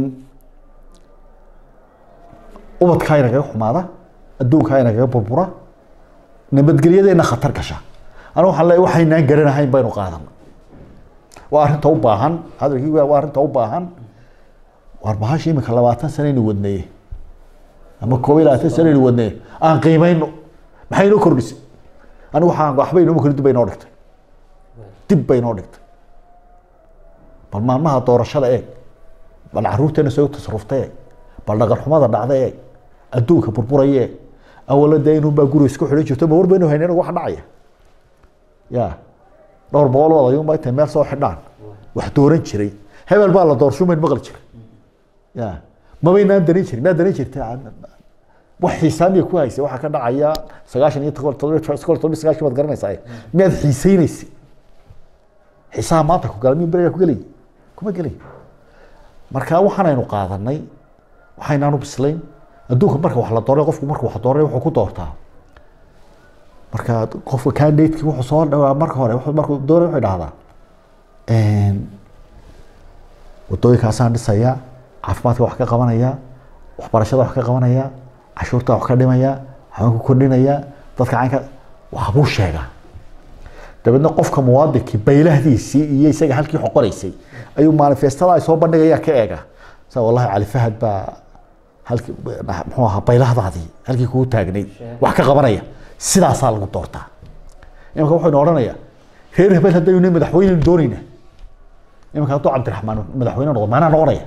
ubadkayna kaga xumaada adduunkayna kaga burbura nabadgelyadeena khatar gasha anu waxaan leeyahay waxaynaan garanahayn baynu qaadan waa arrinta u baahan hadalkii waa arrinta u baahan war bahaash imika labaatan sano inuu wadnay ama koob iyo labaatan sano inuu wadnay aan qiimayno maxay noo kordhisay أنا وحنا قحبين وممكن دبي نوركت دبي نوركت بل ما ما طور الشرع إيه بل عروت أنا سويت تصرفت إيه بل لقى الحماضة بعد إيه أدوك بربورة إيه أولا دينهم بقولوا يسكوا حليش وتم ور بينه هنا واحد عيه يا دور بقول والله يوم ما يتمر صو حدان وحدورين شري هذا البال دور شو من مغلق يا ما بين ندري شري ندري شري تعال wax xisaamiye ku haysay waxa ka dhacaya sagaashan iyo todoba iskool todoba sagaashan wad garanaysaa miyaad xiisaynaysi xisaab maanta ku galmi bariga ku galay kuma galay marka waxaanaynu qaadanay waxaynaanu bislayn adduunka marka wax la dooray qofku marka wax dooray wuxuu ku doortaa marka qofka candidate-ki wuxuu soo dhawaa marka hore wuxuu markuu dooray wuxuu dhahdaa een wadooyinkaasaan dhisayaa caafimaadka wax ka qabanayaa waxbarashada wax ka qabanayaa cashuurta wax ka dhimayaa waxaan ku kordhinayaa dadka caynka wax buu sheegaa dabeedna qofka muwaadinki baylahdiisii iyo isaga halkii xoqoraysay ayuu manifestada ay soo bandhigaya ka eega sa wallahi cali fahad baa halkii muxuu ahaa baylahdaadii halkii kugu taagnay wax ka qabanaya sidaasaa lagu doortaa imanka wuxuu odhanayaa reer hebel haddaynu madaxweyne doonayna imanka hadduu cabdiraxmaan madaxweyne noqdo maanaa noqonaya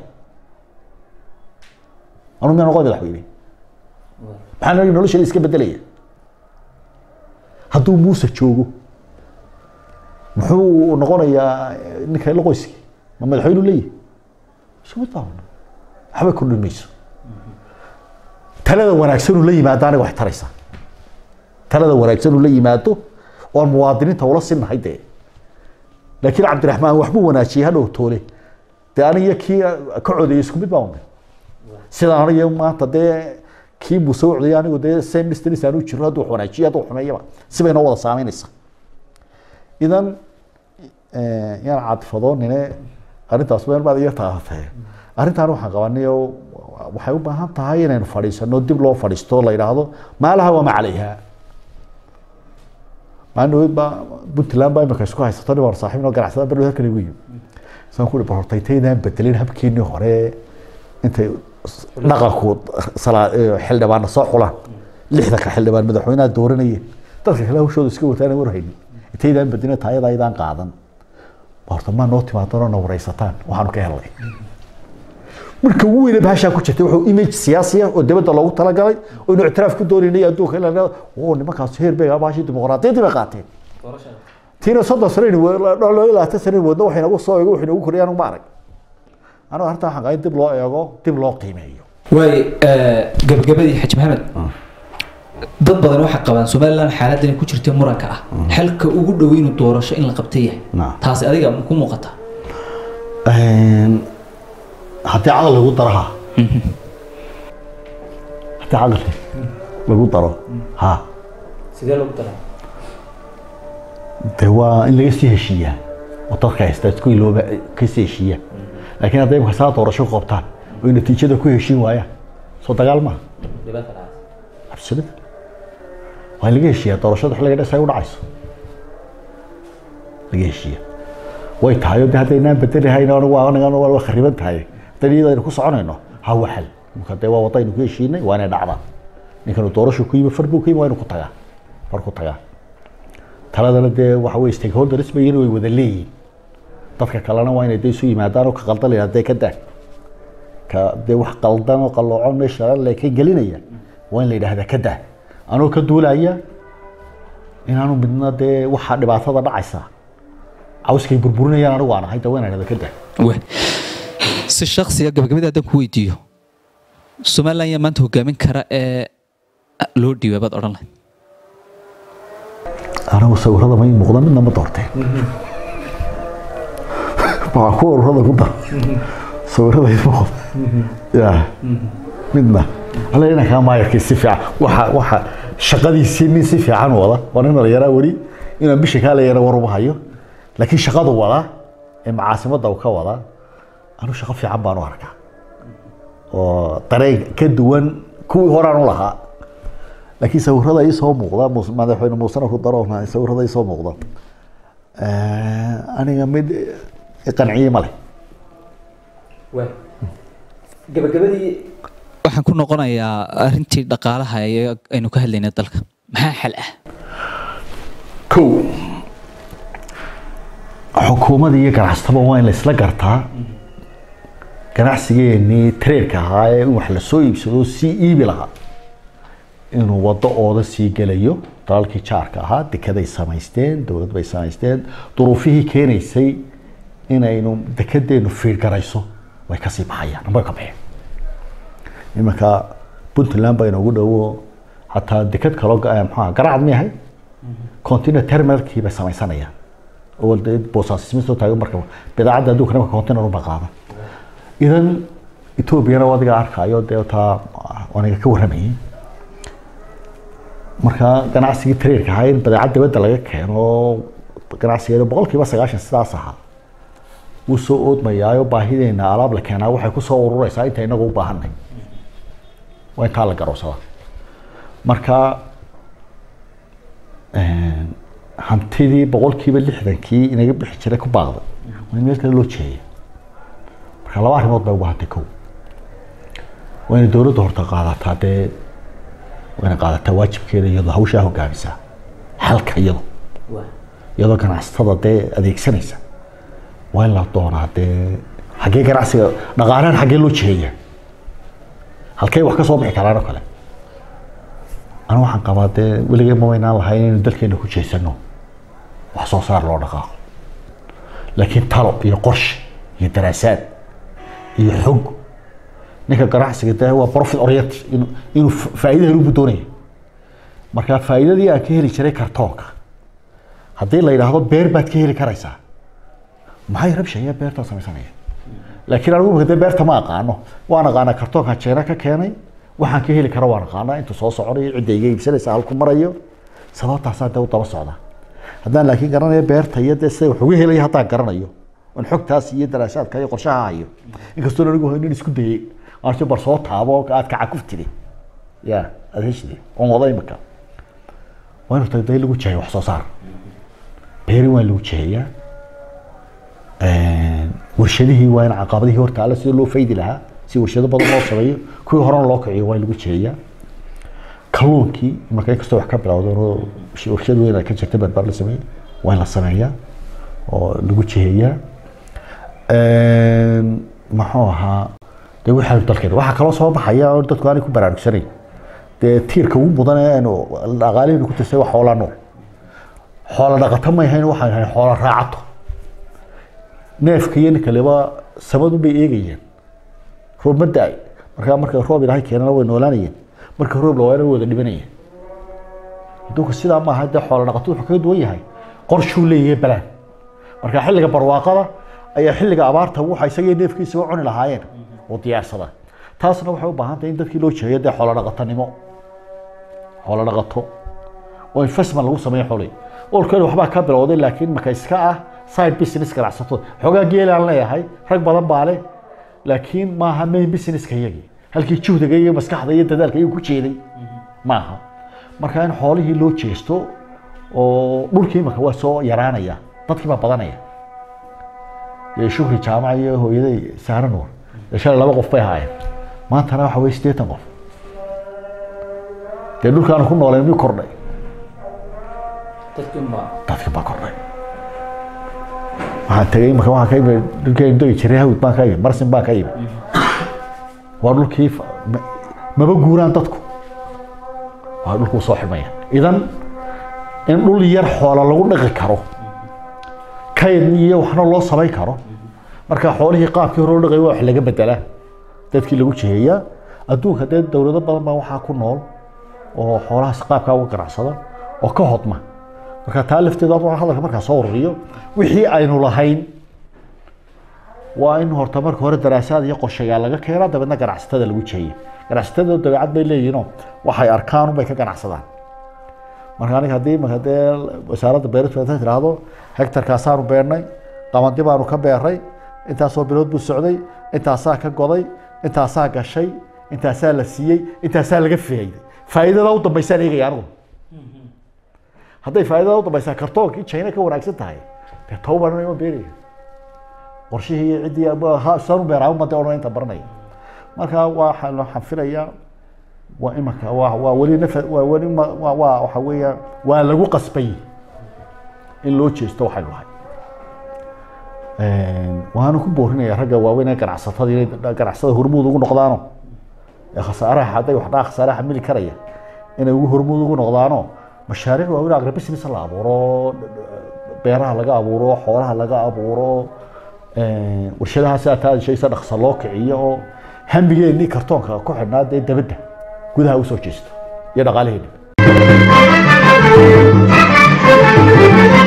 anu miyaa noqon madaxweyne maxaa nagi nolosha iska bedelaya hadduu muuse joogo muxuu noqonayaa ninka la qoyski ma madaxweyne leeyahay isuma taabana waxba kordhin mayso talada wanaagsan uu la yimaado aniga wax taraysa talada wanaagsan uu la yimaado oo muwaadiniinta ula sinnahay dee laakiin cabdiraxmaan waxbuu wanaajiyay hadhow toole dee aniga kii ka codeeyay isku mid baa unay sidaan aniga maanta dee kii muuse u codeeyay anigu dee same distance aanu jiro hadduu wax wanaajiyo hadduu xumeeyaba si bay noo wada saameynaysaa idan yaan caatifadoonine arrintaas meel baad iga taabatay arrintaan waxaan qabanay oo waxay u baahan tahay inaynu fadhiisano dib loo fadhiisto la yidhaahdo maalaha waa macalayha maanood baa puntland baa imika isku haysato nin war saaxiibno ganacsada berdhow halkan igu yimi saan ku ihi hortaytaydaan bedelin habkeenii hore intay dhaqanku xildhibaana soo xulaan lixdanka xildhibaan madaxweynaha dooranayeen dadka kale hawshooda iska wataana warhayni intaydaan bedelin taayada aydaan qaadan horta maa noo timaadano na waraysataan waxaanu ka helnay marka ugu weyne bahashaa ku jirtay wuxuu image siyaasi ah oo dibadda loogu talagalay oo inuu ictiraaf ku doonaynay adduunka ilaa oo nimankaas heer beega bahashii dimuqraadiyadda bay qaateen tiina soddon sano loo ilaata sano waddo waxay nagu soo eego waxay nagu koriyaan uma arag anigu harta waxaan qayn dib loo eego dib loo qiimeeyo waay gabagabadii xaji maxamed dad badan waxay qabaan Soomaaliland xaaladdan ku jirtay muranka ah halka ugu dhow inuu doorasho in la qabtay yahay taasi adiga ku muuqata een haddii caqli lagu daraha haddii caqli lagu daro ha sidee lagu daraa de waa in laga sii heshiiyaa oo dadka haysta isku ilooba ka sii heshiiyaa laakiin hadday marka saa doorasho qabtaan oo natiijada ku heshiin waayaan soo dagaal ma absolute waa laga heshiiyaa doorashada wax laga dhasay u dhacayso laga heshiiyaa way tahay oo haddaynaan bedelahayn oo waa anaga waa khariban tahay daliidaynu ku soconayno ha waxal marka de waa wadaynu ku heshiinay waa inay dhacdaa ninkan doorasho ku yimi farbu ku yimi waa inuu ku tagaa far ku tagaa taladana dee waxa way stakeholders bay inay wada leeyihiin dadka kalena waa inay isu yimaadaan oo ka qaldan hadday ka daa ka dee wax qaldan oo qaloocan meesha la ka gelinaya waa in la yiraahdaa ka daa anoo ka duulaya inaanu midna dee waxa dhibaatada dhacaysa cawskay burburinayaan anigu aan ahay daweenayna ka daa si shakhsiga gabagabada haddaan ku weydiiyo Soomaaliland yaa maanta hogaamin kara ee loo dhiibay baad odhan lahayd anigu sawirada ma muuqda midna ma doorteen waa ku ururada ku dar sawirada ay muuqda ya midna ala ina ka maayarkii si fiican waxa waxa shaqadiisii nin si fiican wada waa nin la yaraa wari inaan bisha kale yara waruba hayo laakiin shaqadu wada ee macaasimadda uu ka wada anu shaqo fiican baan u arkaa oo tareeg ka duwan kuwii horaan u lahaa laakiin sawirada ay soo muuqda madaxweyne Muuse ku daro ma sawirada ay soo muuqda ee aniga mid qanciye male way gabagabadii waxaan ku noqonayaa arrintii dhaqaalaha ee aynu ka hadlaynay dalka maxaa xal ah ko xukuumadda iyo ganacsatada waa in la isla gartaa ganacsigeennii trade-ka ahaa ee wax la soo iibsado si iibi lahaa inuu wado ooda sii gelayo dalalkii jaarka ahaa dekeday samaysteen dowlad bay samaysteen duruufihii keenaysay inaynu dekedeenu fiir garayso way ka sii baxayaan way ka baxeen imanka Puntland bay noogu dhowo hataa deked kale maxaa garacad ma yahay container terminalkii bay samaysanayaan oo dad boosaasismo soo taagan marka bidaacada adduunka marka container u baqaada idan Etoobiyana wadiga arkayo deeta wanaga ka waramayay marka ganacsiga trade-ka ahaa in badeecad dibadda laga keeno ganacsiga boqolkiiba sagaashan sidaas ahaa wuu soo oodmayaayo baahideena alaab la keenaa waxay ku soo ururaysaa inta inagu u baahanay waa inta la garowsada marka een hantidii boqolkiiba lixdankii inaga bixi jiray ku baaqday waa meel kale loo jeeyay marka laba arrimood bay u baahatay kow waa in dawladdu horta qaadataa dee waa in qaadataa waajibkeeda iyadoo hawshaa hogaamisa halka iyadoo iyadoo ganacsatada dee adeegsanaysa waa in la doonaa dee xaggee ganacsiga dhaqaalahan xaggee loo jeeyaa halkay wax ka soo bixi karaan oo kale أنا waxaan qabaa dee weligay ma waynaan lahayn inaynu dalkeena ku jeesano wax soo saar loo dhaqaaqo laakiin talo iyo qorshe iyo daraasaad iyo xog ninka ganacsiga dee waa profit oriented inuu inuu faa'iido helo doonaya marka faa'iidadii aan ka heli jiray kartoonka haddii la yiraahdo beer baad ka heli karaysaa maxay rabshaya beerta samaysanaya laakiin anigu marka beerta ma aqaano waan aqaana kartoonka jeena ka keenay waxaan ka heli karo waan qaana inta soo soconay cidayga iibsanaysa halku marayo sababtaas aad u daba socda haddaan laakiin garanayo beerta iyo dadka wax uga helay hataa garanayo on xogtaas iyo daraasaadka iyo qorshaha hayo inkastoo anigu haynin isku dayay aan bar soo taabo aad ka cakuftiri ya adheeshdi on waday marka waan u tagay lagu jeeyo wax soo saar beeri waan lagu jeeyaa een warshadihii waa in caqabadihii horta ala si loo faydi lahaa si warshado badan loo sameeyo kuwii horan loo kiciyo waa lagu jeeyaa kalluunkii marka inkastoo wax ka bilowdo warshad weyn ay ka jirtay barbar la sameeyo waa la sameeyaa oo lagu jeeyaa een maxuu ahaa dee waxa dalkeena waxa kala soo baxaya oo dadku aanay ku baraarugsaneyn dee tiirka ugu mudan ee dhaqaalihiina ku tirsan wax xoolo nool xoolo dhaqato ma yahayn waxay ahayn xoolo raacato neefka iyo kaleba sabadu bay eegayeen roob ma daay marka marka roob ilaahay keenana way noolaanayeen marka roob la waana wada dhibanayeen dadku sida ma aha xoolo dhaqato wuxuu ka duwan yahay qorshuu leeyahay balaan marka xilliga barwaaqada ayaa xilliga abaarta waxa isaga neefkiisa u cuni lahaayeen oo diyaarsada taasna waxay u baahan tahay in dadkii loo jeeyo dee xoolo dhaqatanimo xoolo dhaqato oo investment lagu sameeyo xoolay olkeen waxba ka bilowday laakiin marka iska ah side business ganacsato xogaa geelaan leeyahay rag badan baa leh laakiin ma aha main business ka yagi halkii juhdiga iyo maskaxda iyo dadaalka ay ku jeeday ma aha marka in xoolihii loo jeesto oo dhulkii marka waa soo yaraanaya dadkii baa badanaya ee shukri jaamaca iyo hooyaday saaranoo shalay laba qof bay haayeen maantana waxa way sideetan qof dee dhulkaan ku nooleen miyuu kordhay dadkii ma dadkii baa kordhay waxaan tagay marka waxaan ka yimid dhulkeen doy jiray hawd baan ka yimid marsin baan ka yimid waa dhulkii maba guuraan dadku waa dhulku soo xirmaya idan in dhul yar xoolo lagu dhaqi karo kayd iyo waxna loo sameey karo marka xoolihii qaabkii hore loo dhaqay wax laga bedelaa dadkii lagu jeeyaa adduunka dad dawlado badan baa waxa ku nool oo xoolahaas qaabka uga ganacsada oo ka hodma marka taalifteeda waxa hadalka marka soo ururiyo wixii aynu lahayn waa in horta marka hore daraasaad iyo qorshayaal laga keenaa dabadna ganacsatada lagu jeeyo ganacsatada dabeecad bay leeyihiin waxay arkaan bay ka ganacsadaan marka aniga hadii ma hadee wasaaradda beeraha ay tiraahdo hektarkaas aanu beernay qamadi baanu ka beeray intaas oo bilood buu socday intaasaa ka goday intaasaa gashay intaasaa la siiyey intaasaa laga faa'iiday faa'iidada u dambaysan eegayaan anigu hadday faa'iidada u dambaysan kartoonkii China ka wanaagsan tahay ee tawban inuu beeriyo qorshihii cidii ha sanu beeraa uma dee inta barnay marka waxa la xafilayaa waa imaka waa waa wali naf waa wali waa waa waxa weeyaa waa lagu qasbay in loo jeesto waxa lahayd een waanu ku boorinayaa ragga waaweyn ee ganacsatada inay ganacsada hormuud ugu noqdaano ee khasaaraha haday wax dhaaq khasaaraha mili karaya inay ugu hormuud ugu noqdaano mashaariic waaweyn agri business la abuuro beeraha laga abuuro xoolaha laga abuuro een warshadaha saataa shay sadaqsa loo kiciyo oo hambigeeni kartoonka ku xidhnaa ee dabada gudaha u soo jeesto iyo dhaqaalaheena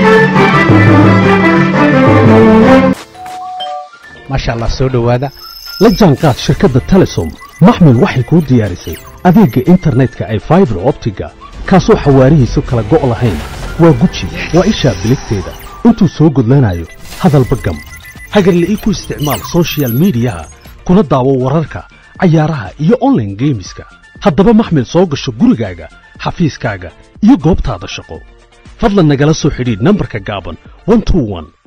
ما شاء الله سو دhowaada la jaanqaad shirkadda telesom maxmil waxay kuu diyaarisay adeegga internetka ee fiber optiga kaasoo xawaarihiisu kala go' lahayn waa guji waa ishaa biligteeda intuu soo gudlanayo hadalba gam hagarla'ii ku isticmaal social midiyaha kuna daawo wararka cayaaraha iyo online geemiska haddaba maxmil soo gasho gurigaaga xafiiskaaga iyo goobtaada shaqo fadlan nagala soo xidhiidh nambarka gaaban one two one